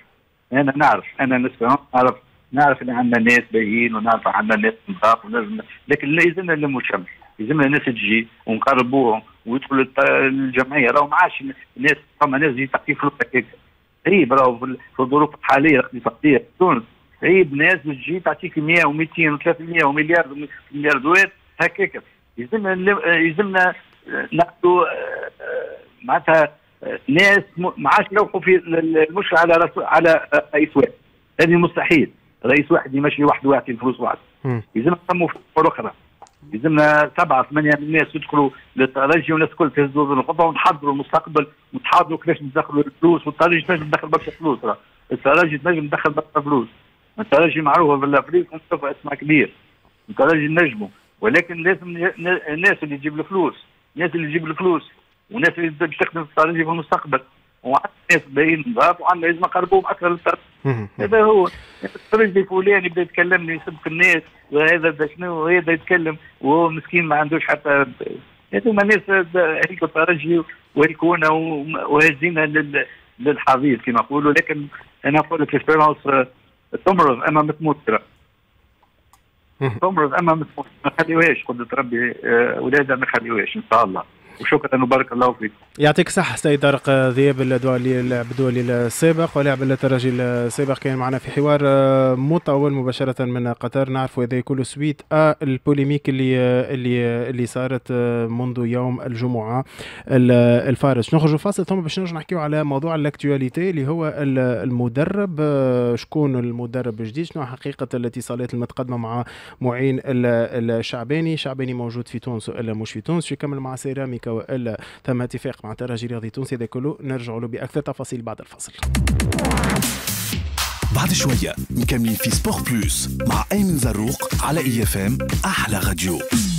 انا نعرف ان عندنا ناس باهيين ونعرف عندنا ناس نضاف لكن لازمنا نلموا شمل. لازمنا الناس تجي ونقربوهم ويدخلوا الجمعيه. راهو ما عادش الناس فما ناس يجي تعطي فلوس هكاك. عيب راهو في الظروف الحاليه الاقتصاديه في تونس عيب ناس تجي تعطيك 100 و200 و300 وملياردوات هكاك. يلزمنا ناخذوا معناتها ناس ما عادش يلوحوا في المشكله على رئيس واحد. هذه مستحيل. رئيس واحد يمشي وحده ويعطي الفلوس وحده. لازم نقوموا في امور اخرى. لازمنا 7 8 الناس يدخلوا للترجي والناس الكل تهزوا الخطه ونحضروا المستقبل ونحضروا كيفاش ندخلوا الفلوس. والترجي تنجم تدخل برشا فلوس. الترجي تنجم تدخل برشا فلوس. الترجي معروفه بالافريق ونشوف اسماء كبير. الترجي نجموا ولكن لازم الناس اللي تجيب الفلوس والناس اللي باش تخدم في الترجي في المستقبل. وعندنا ناس باين نضاف وعندنا لازم نقربوهم اكثر للترجي. هذا هو الترجي فلان يبدا يتكلم يسب في الناس وهذا بدا شنو وهذا يتكلم وهو مسكين ما عندوش حتى. هذوما ناس هيك الترجي ويكونا وهازين للحضيض كما نقولوا. لكن انا نقول لك اسبيرونس تمرض اما ما تموت. تمرض اما ما تموت. ما نخليوهاش قدرة ربي ولادها ما نخليوهاش ان شاء الله. وشكرا وبارك الله فيك. يعطيك الصحة سيد طارق ذياب الدولي السابق ولاعب الترجي السابق كان معنا في حوار مطول مباشرة من قطر. نعرف هذا كله سويت البوليميك اللي صارت منذ يوم الجمعة الفارس. نخرج فاصل ثم باش نرجع نحكيو على موضوع الاكتواليتي اللي هو المدرب. شكون المدرب الجديد؟ شنو حقيقة الاتصالات المتقدمة مع معين الشعباني موجود في تونس ولا مش في تونس؟ يكمل مع سيراميكا والا ثم اتفاق مع الترجي الرياضي التونسي؟ هذا كله نرجع له باكثر تفاصيل بعد الفصل. بعد شويه مكملين في سبور بلوس مع ايمن زروق على اي اف ام احلى راديو.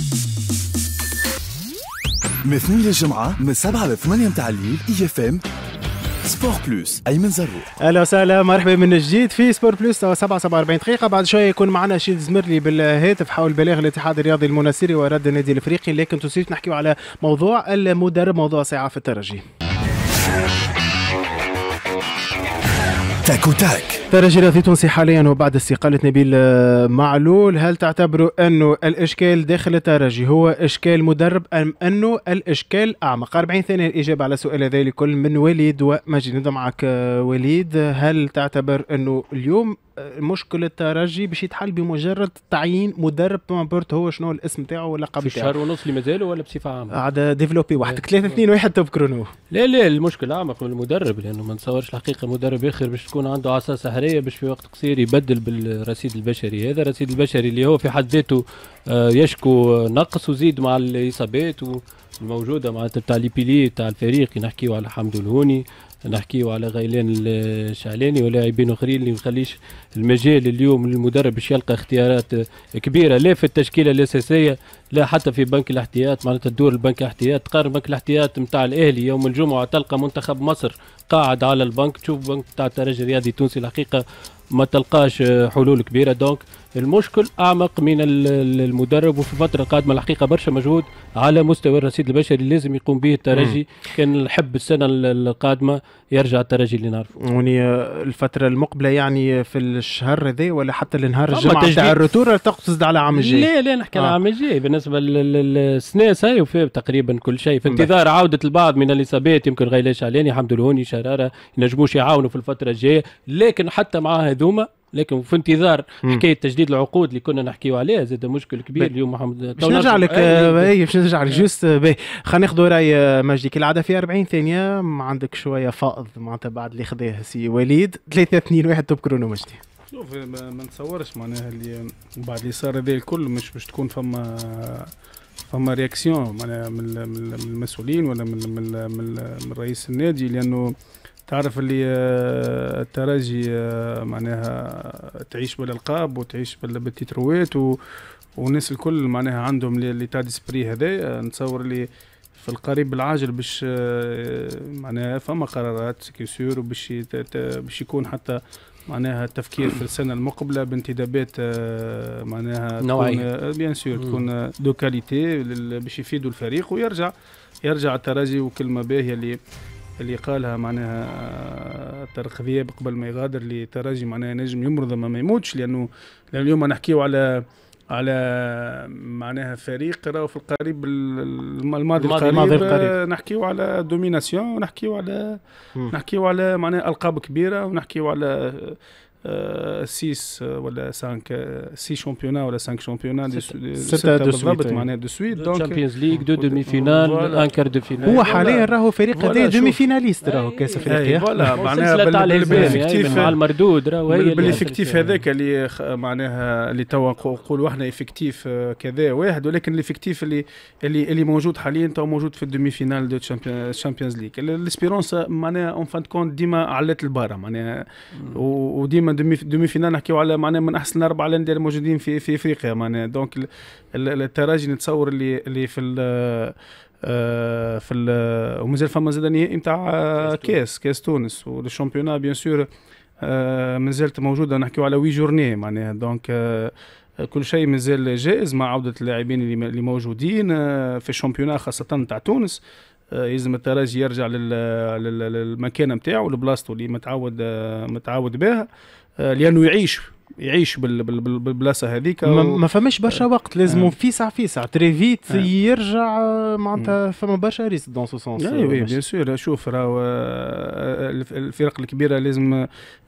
من 2 للجمعه من 7 ل 8 متاع الليل اي اف ام سبور بلوس. ايمن زروق اهلا وسهلا مرحبا من جديد في سبور بلوس. 47 دقيقه بعد شويه يكون معنا شيد زمرلي بالهاتف حول بلاغ الاتحاد الرياضي المناصري ورد النادي الافريقي. لكن تسيت نحكيو على موضوع المدرب، موضوع ساعه في الترجي. تاكو تاك. الترجي الرياضي التونسي حاليا وبعد استقالة نبيل معلول، هل تعتبروا أنه الإشكال داخل الترجي هو إشكال مدرب أم أنه الإشكال أعمق؟ 40 ثانية الإجابة على سؤال هذا الكل من وليد ومجدي. نبدأ معك وليد. هل تعتبر أنه اليوم مشكلة الترجي باش يتحل بمجرد تعيين مدرب بامبورت هو شنو الاسم تاعه ولا اللقب تاعه؟ في شهر ونص اللي مازالوا ولا بصفة عامة؟ عاد ديفلوبي وحدك 3 2 1 تذكرونه. لا المشكلة أعمق من المدرب، لأنه ما نتصورش الحقيقة مدرب آخر باش تكون عنده عصا سحرية باش في وقت قصير يبدل بالرصيد البشري. هذا الرصيد البشري اللي هو في حد ذاته يشكو نقص وزيد مع الإصابات الموجودة مع تاع ليبيلي تاع الفريق. نحكيو على حمد الهوني، نحكيو على غيلان الشعلاني ولاعبين اخرين اللي مخليش المجال اليوم للمدرب باش يلقى اختيارات كبيره لا في التشكيله الاساسيه لا حتى في بنك الاحتياط معناتها تدور البنك الاحتياط تقارن بنك الاحتياط نتاع الاهلي يوم الجمعه تلقى منتخب مصر قاعد على البنك، تشوف بنك نتاع الترجي الرياضي التونسي الحقيقه ما تلقاش حلول كبيره. دونك المشكل اعمق من المدرب، وفي الفتره القادمه الحقيقه برشا مجهود على مستوى الرصيد البشري لازم يقوم به الترجي. كان نحب السنه القادمه يرجع الترجي اللي نعرفه. يعني الفتره المقبله يعني في الشهر هذا ولا حتى النهار الجمعه تاع الروتور تقصد على العام الجاي؟ لا نحكي على العام الجاي. بالنسبه للسنه ساي وفي تقريبا كل شيء في انتظار عوده البعض من الاصابات، يمكن غيلاش عليني حمد الهوني شراره ينجموش يعاونوا في الفتره الجايه، لكن حتى مع هذوما لكن في انتظار حكايه تجديد العقود اللي كنا نحكيو عليها زاد مشكل كبير اليوم. محمد باش نرجع لك باش نرجع لك جوست خلينا ناخذوا راي مجدي كالعاده في 40 ثانيه. ما عندك شويه فائض معناتها بعد اللي خذاه سي وليد 3-2-1 تبكرونه مجدي. شوف ما نتصورش معناها اللي بعد اللي صار هذا الكل مش باش تكون فما رياكسيون معناها من المسؤولين ولا من رئيس النادي، لانه تعرف اللي الترجي معناها تعيش بالالقاب وتعيش بالتتروات والناس الكل معناها عندهم ليتا ديسبري هذا. نتصور اللي في القريب العاجل باش معناها فما قرارات كيسور باش يكون حتى معناها التفكير في السنه المقبله بانتدابات معناها نوعيه بيان سور تكون دو كاليتي باش يفيدوا الفريق ويرجع الترجي. وكلمه باهيه اللي قالها معناها طارق ذياب قبل ما يغادر، اللي ترجي معناها نجم يمرض ما يموتش، لانه اليوم نحكيو على معناها فريق راهو في القريب الماضي القريب نحكيو على دوميناسيون ونحكيو على معناها القاب كبيره، ونحكيو على 6 ولا 6 شامبيونا ولا 5 شامبيونا 6 بالضبط معناها دو سويت. دونك تشامبيونز ليغ 2 دومي فينال ان كار دو فينال. هو حاليا راهو فريق هذا دومي فيناليست راهو كاس افريقيا. فوالا معناها بالافكتيف مع المردود راهو هي بالافكتيف هذاك اللي معناها اللي توا نقولوا احنا افكتيف كذا واحد، ولكن الافكتيف اللي موجود حاليا تو موجود في الدومي فينال دو تشامبيونز ليغ. الاسبيرونس معناها اون فان كونت ديما علات البارة معناها، وديما دومي فينال نحكيو على معناها من احسن 4 الانديه الموجودين في افريقيا معناها. دونك الترجي نتصور اللي في ومازال فما زاد نهائي نتاع كاس تونس والشامبيونا بيان سور مازالت موجوده، نحكيو على 8 جورني معناها. دونك كل شيء مازال جائز مع عوده اللاعبين اللي موجودين في الشامبيونا خاصه نتاع تونس. يلزم الترجي يرجع للمكانه نتاعو لبلاصتو اللي متعود بها، لانه يعيش بالبلاصه هذيك. ما فماش برشا وقت، لازم فيسع تريفيت يرجع معناتها فما برشا ريسك دون سو سونس. وي بيان سور. شوف راهو الفرق الكبيره لازم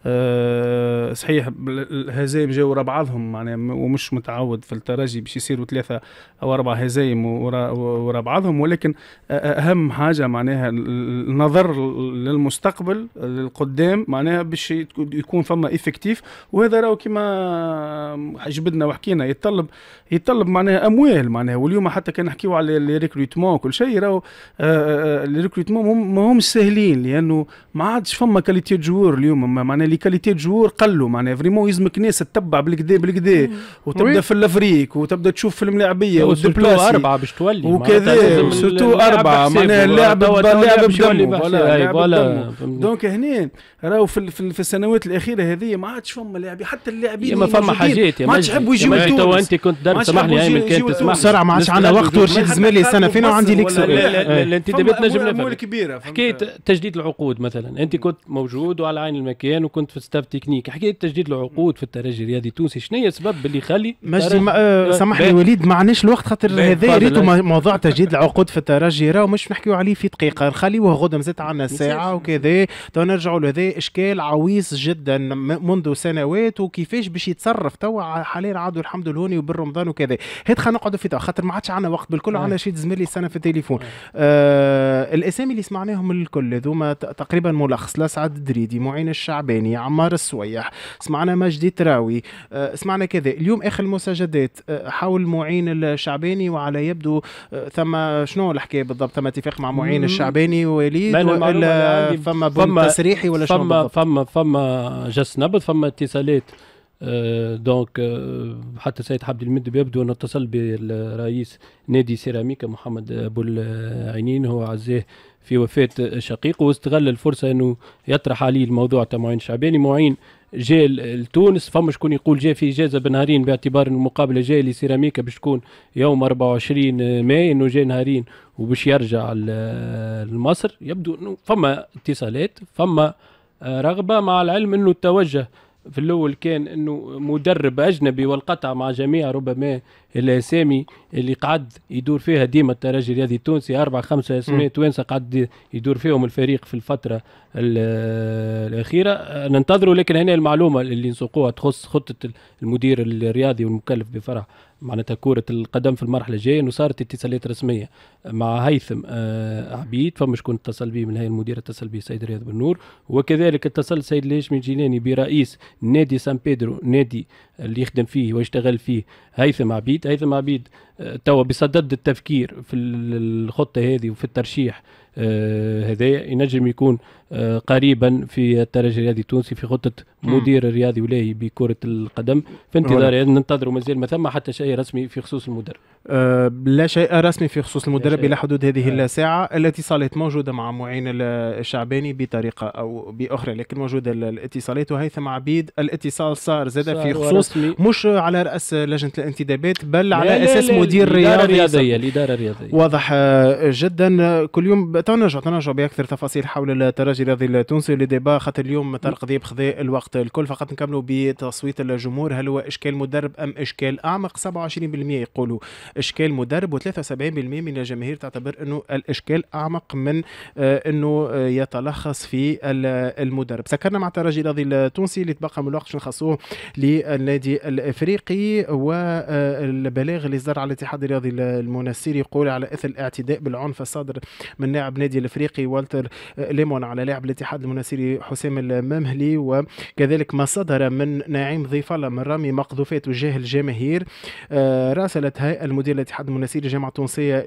صحيح الهزايم جاو ورا بعضهم معناها، ومش متعود في الترجي باش يصيروا 3 أو 4 هزايم ورا بعضهم، ولكن اهم حاجه معناها النظر للمستقبل للقدام معناها باش يكون فما افكتيف. وهذا راهو كما جبدنا وحكينا يتطلب معناها اموال معناها. واليوم حتى كان نحكيو على لي ريكروتمون كل شيء راهو لي ريكروتمون ما همش ساهلين، لانه ما عادش فما كاليتي جوور اليوم معناها. لي كاليتي جوور قلوا معناها فريمون. يلزمك ناس تتبع بالكدا وتبدا في الافريق وتبدا تشوف في الملاعبيه والدبلاسي 4 باش تولي وكذا سورتو 4 معناها اللاعب بدمه ولا دونك هنا راهو في السنوات الاخيره هذه ما عادش فما لاعبين، حتى اللاعبين ما فما حاجات ما عادش يحبوا يجيو تو انت كنت دار سامحني ايمن كانت تسمح بسرعه ما عادش عندنا وقت ورشيد زميلي سنه فين وعندي ليك سؤال. الانتدابات نجم نفهم حكايه تجديد العقود مثلا. انت كنت موجود وعلى عين المكان وكنت في ستاف تكنيك، حكايه تجديد العقود في الترجي الرياضي التونسي شنو هي السبب اللي يخلي مجدي سامحني وليد ما عندناش الوقت خاطر هذا ريتو موضوع تجديد العقود في الترجي راهو مش نحكيو عليه في دقيقه، نخليوه غدا مازال عندنا ساعه وكذا. تو نرجعوا لهذا اشكال عويص جدا منذ سنوات، وكيفاش باش يتصرف توا حاليا عادوا الحمد لله وبالرمضان وكذا. هات خلينا نقعدوا في خاطر ما عادش عندنا وقت بالكل. عندنا شي زميلي سنه في التليفون. الاسامي اللي سمعناهم الكل هذوما تقريبا ملخص: لسعد الدريدي، معين الشعباني، عمار السويح، سمعنا مجدي تراوي، سمعنا كذا. اليوم اخر المساجدات حول معين الشعباني، وعلى يبدو ثم شنو الحكايه بالضبط؟ ثم اتفاق مع معين الشعباني وليد ولا فما تصريحي ولا شنو بالضبط؟ فما جس نبض، فما اتصالات دونك حتى سيد حمدي المندب يبدو أنه اتصل بالرئيس نادي سيراميكا محمد أبو العينين، هو عزاه في وفاة شقيقه، واستغل الفرصة أنه يطرح عليه الموضوع تاع معين شعباني. معين جاء لتونس، فما شكون يقول جاء في إجازة بنهارين باعتبار أن المقابلة جاء لسيراميكا باش تكون يوم 24 ماي، أنه جاء نهارين وباش يرجع لمصر. يبدو أنه فما اتصالات، فما رغبة، مع العلم أنه التوجه في الأول كان أنه مدرب أجنبي، والقطع مع جميع ربما الأسامي اللي قعد يدور فيها ديما الترجي الرياضي التونسي، 4-5 أسماء توانسة قعد يدور فيهم الفريق في الفترة الأخيرة. ننتظروا، لكن هنا المعلومة اللي نسوقوها تخص خطة المدير الرياضي والمكلف بفرع معناتها كرة القدم في المرحلة الجاية، انه صارت اتصالات رسمية مع هيثم عبيد، فما شكون اتصل به من هاي المدير، اتصل به السيد رياض بن نور، وكذلك اتصل السيد الهاشمي الجيلاني برئيس نادي سان بيدرو، نادي اللي يخدم فيه ويشتغل فيه هيثم عبيد. هيثم عبيد توا بصدد التفكير في الخطة هذه وفي الترشيح هذايا، ينجم يكون قريبا في الترجي الرياضي التونسي في خطة مدير الرياضي ولاي بكرة القدم، في انتظار يعني ننتظروا. مازال ما ثم حتى شيء رسمي في خصوص المدرب. لا شيء رسمي في خصوص المدرب إلى حدود هذه الساعة. الاتصالات موجودة مع معين الشعباني بطريقة أو بأخرى، لكن موجودة الاتصالات. وهيثم عبيد الاتصال صار زاد في خصوص مش على رأس لجنة الانتدابات، بل على أساس مدير رياضي. الإدارة الرياضية واضح جدا. كل يوم تنرجع بأكثر تفاصيل حول الترجي الرياضي التونسي لديبا، خاطر اليوم طارق ذيب خذا الوقت الكل. فقط نكملوا بتصويت الجمهور، هل هو إشكال مدرب أم إشكال أعمق؟ 27% يقولوا إشكال مدرب، و73% من الجماهير تعتبر أنه الإشكال أعمق من أنه يتلخص في المدرب. سكرنا مع الترجي الرياضي التونسي اللي تبقى من الوقت نخصوه للنادي الإفريقي، والبلاغ اللي صدر على الاتحاد الرياضي المنستيري يقول على إثر الاعتداء بالعنف الصادر من لاعب نادي الإفريقي والتر ليمون على لاعب الاتحاد المنستيري حسام الممهلي، وكذلك ما صدر من نعيم ضيف الله من رمي مقذوفات وجاه الجماهير. راسلت هيئة المدير الاتحاد المنستيري الجامعة التونسية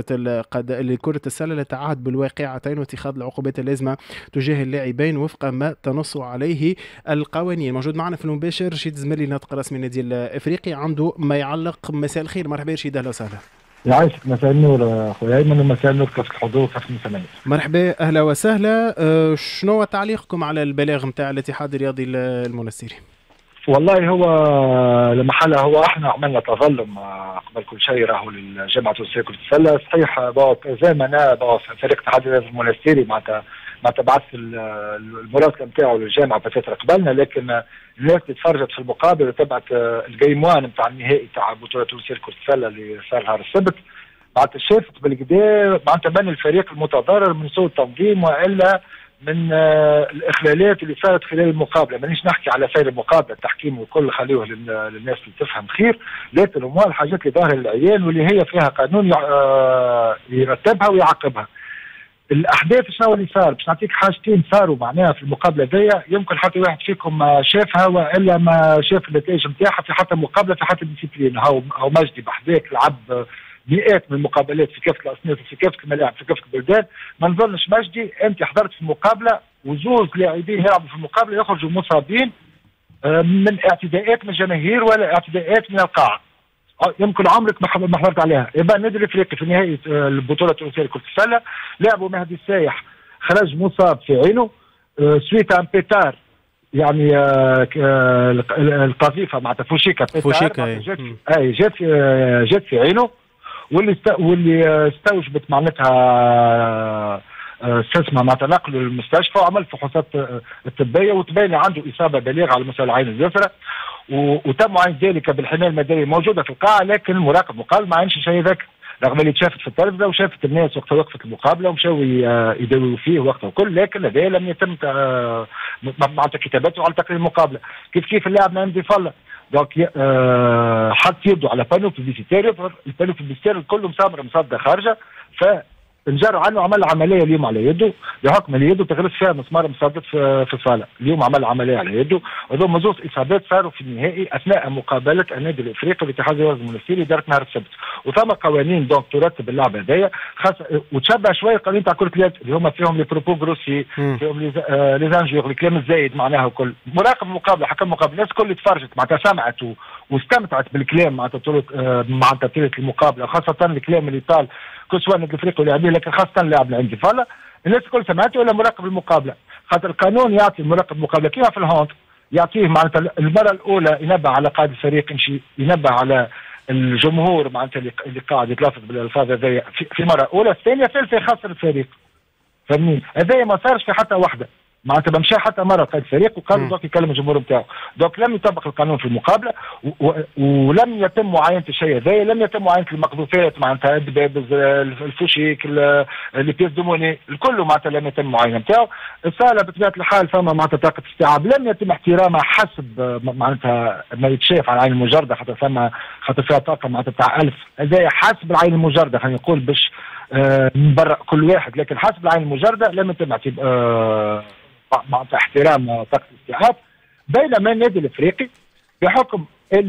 لكرة السلة للتعهد بالواقعتين واتخاذ العقوبات اللازمة تجاه اللاعبين وفق ما تنص عليه القوانين. موجود معنا في المباشر رشيد زميلي ناطق رسمي النادي الافريقي، عنده ما يعلق. مساء الخير، مرحبا رشيد، اهلا وسهلا. يعيشك، مساء النور اخويا ايمن، ومساء النور كافة الحضور وكافة المستمعين. مرحبا، اهلا وسهلا. شنو تعليقكم على البلاغ نتاع الاتحاد الرياضي المنستيري؟ والله هو المحل هو احنا عملنا تظلم قبل كل شيء راهو للجامعه التونسيه لكرة السله. صحيح زي ما انا فريق الاتحاد الرياضي المنستيري ما تبعث المراسله نتاعو للجامعه بفتره قبلنا، لكن الناس اللي تفرجت في المقابله وتبعت الجيم 1 نتاع النهائي تاع بطوله تونسيه لكرة السله اللي صار نهار السبت، معناتها شافت بالكدا معناتها من الفريق المتضرر من سوء التنظيم والا من الاخلالات اللي صارت خلال المقابله. مانيش نحكي على سير المقابله التحكيم وكل، خليوه للناس اللي تفهم خير، لكن هما الحاجات اللي ظاهره للعيان واللي هي فيها قانون يرتبها ويعاقبها. الاحداث شنو اللي صار؟ باش نعطيك حاجتين صاروا معناها في المقابله دي، يمكن حتى واحد فيكم ما شافها والا ما شاف النتائج نتاعها في حتى مقابله في حتى ديسيبلين. هاو مجدي بحذاك لعب مئات من المقابلات في كافه الاصناف وفي كافه الملاعب في كافه البلدان. ما نظنش مجدي انت حضرت في المقابله وزوز لاعبين يلعبوا في المقابله يخرجوا مصابين من اعتداءات من الجماهير ولا اعتداءات من القاعه. يمكن عمرك ما حضرت عليها. يبقى النادي الافريقي في نهايه البطوله التونسيه لكرة السله لعبوا مهدي السايح خرج مصاب في عينه سويت ان بيتار، يعني القذيفه معناتها فوشيكا جات في عينه، واللي استوجبت معناتها استسمى معناتها نقله للمستشفى وعمل فحوصات الطبيه وتبين عنده اصابه بالغه على مستوى العين اليسرى، وتم عين ذلك بالحمايه المدنيه موجوده في القاعه، لكن المراقب وقال ما عندش شيء ذاك رغم اللي تشافت في التلفزه وشافت الناس وقت وقفت المقابله ومشاو يداويوا فيه وقتها الكل، لكن هذا لم يتم معناتها كتابته على تقرير المقابله. كيف اللاعب نعم ضيف الله دونك حط يده على بانو بوبليسيتير، البانو بوبليسيتير الكل مصدى خارجه، ف نجروا عنه عمل عمليه اليوم على يده بحكم اللي يده تغرس فيها مسمار مصدد في الصاله، اليوم عمل عمليه على يده، وهذوما زوج اصابات صاروا في النهائي اثناء مقابله النادي الافريقي والاتحاد الرياضي المنستيري دارت نهار السبت، وثم قوانين دونك ترتب اللعبه هذايا وتشبه شويه القوانين تاع كره اليد اللي هما فيهم لي بروبو جروسي، فيهم لي زانجور الكلام الزايد معناها الكل. مراقب المقابله حكم المقابله الناس الكل تفرجت معناتها سمعت واستمتعت بالكلام معناتها طيله المقابله، خاصه الكلام اللي طال كل سواء النادي الافريقي واللاعبين لكن خاصه اللاعب اللي عندي فلا الناس الكل سمعته ولا مراقب المقابله، خاطر القانون يعطي مراقب المقابله كيما في الهوند يعطيه معناتها المره الاولى ينبه على قائد الفريق يمشي ينبه على الجمهور معناتها اللي قاعد يتلفظ بالالفاظ هذيا في مره اولى، الثانيه ثالثه يخسر الفريق. فاهمين؟ هذايا ما صارش في حتى واحده معناتها ما مشى حتى مره قائد الفريق وقال دوك يكلم الجمهور نتاعو، دوك لم يطبق القانون في المقابله ولم يتم معاينه الشيء هذا، لم يتم معاينه المقذوفات معناتها الدبابز الفوشيك لي بيس دوموني الكل معناتها لم يتم معاينه نتاعو، الصاله بطبيعه الحال فما معناتها طاقه استيعاب لم يتم احترامها حسب معناتها ما يتشاف على العين المجرده، خاطر فيها طاقه معناتها تاع 1000 هذايا حسب العين المجرده خلينا نقول باش نبرأ كل واحد، لكن حسب العين المجرده لم يتم معناتها احترام طاقه الاستيعاب، بينما النادي الافريقي بحكم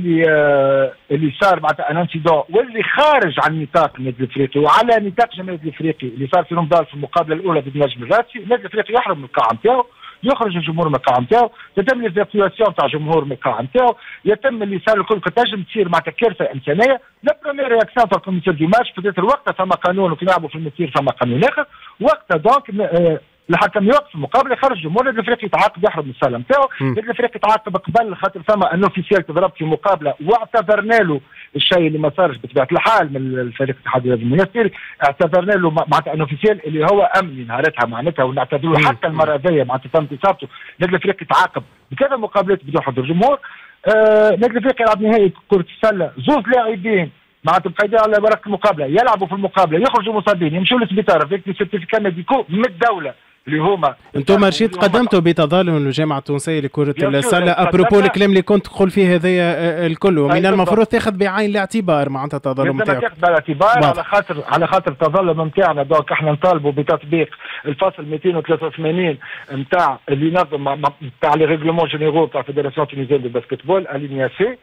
اللي صار معناتها ان انسيدون واللي خارج عن نطاق النادي الافريقي وعلى نطاق جماهير النادي الافريقي اللي صار في رمضان في المقابله الاولى ضد نجم الراسي، النادي الافريقي يحرم من القاعه نتاعو، يخرج الجمهور من القاعه نتاعو، تتم ليفاكيواسيون تاع الجمهور من القاعه نتاعو، يتم اللي صار الكل تنجم تصير معناتها كارثه انسانيه، لا بريمير رياكسيون تاع الكوميسيون دي ماتش في وقتها ثم قانون وفي لعبوا في المسير ثم قانون اخر، وقتها دونك الحكم يوقف المقابله يخرج الجمهور، النادي الافريقي يتعاقب يحرم من السله نتاعو، النادي الافريقي يتعاقب قبل خاطر فما انه اوفيسيال تضرب في مقابله واعتذرنا له الشيء اللي ما صارش بطبيعه الحال من الفريق الاتحاد الرياضي المنستيري، اعتذرنا له معناتها انه اوفيسيال اللي هو امني نهارتها معناتها ونعتذر له حتى المره هذيا معناتها تم اصابته، النادي الافريقي يتعاقب بكذا مقابلات بدون حضور جمهور، النادي الافريقي يلعب نهائي كره السله زوج لاعبين معناتها مقيدين على ورقه المقابله يلعبوا في المقابله يخرجوا مصابين يمشوا للسبيطار فيك سيرتيفيكا ميديكو من الدوله اللي هما انتم رشيد قدمتوا بتظالم الجامعه التونسيه لكره السله ابروبو الكلام اللي كنت تقول فيه هذايا الكل ومن المفروض تاخذ بعين الاعتبار معناتها التظلم نتاعك تاخذ بالاعتبار على خاطر التظلم نتاعنا دونك احنا نطالبوا بتطبيق الفصل 283 نتاع اللي ينظم نتاع لي ريغلومون جينيرو تاع فيدراسيون تونيزيان دو باسكتبول الينيا سي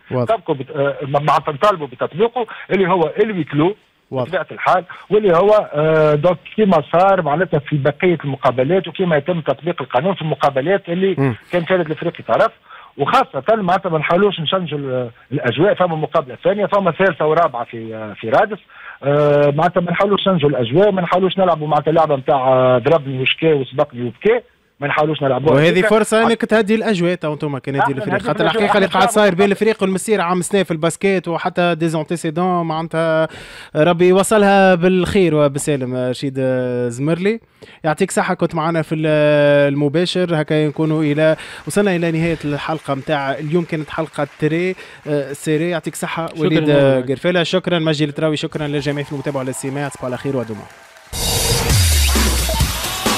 معناتها نطالبوا بتطبيقه اللي هو الويكلو بطبيعه الحال واللي هو دونك كيما صار معناتها في بقيه المقابلات وكيما يتم تطبيق القانون في المقابلات اللي كان فيها الافريقي طرف، وخاصه معناتها ما نحاولوش نشنجوا الاجواء، فما مقابله ثانيه فما ثالثه ورابعه في رادس، معناتها ما نحاولوش نشنجوا الاجواء، ما نحاولوش نلعبوا معناتها لعبه نتاع ضربني وشكا وسبقني وبكى، ما نحاولوش نلعبوها وهذه فرصه انك تهدي الاجواء تو انتم كنادي الافريق، خاطر الحقيقه اللي قاعد صاير بين الافريق والمسير عام سنه في الباسكيت وحتى ديزونتيسيدون معناتها ربي يوصلها بالخير وبسالم. رشيد زمرلي يعطيك صحه كنت معنا في المباشر، هكا نكونوا وصلنا الى نهايه الحلقه نتاع اليوم، كانت حلقه تري سيري. يعطيك صحه وليد قرفيله، شكرا مجدي التراوي، شكرا للجميع في المتابعه والاستماع، تصبحوا على خير ودموع.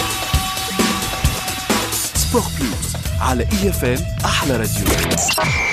سبورت بلوس على EFM أحلى راديو.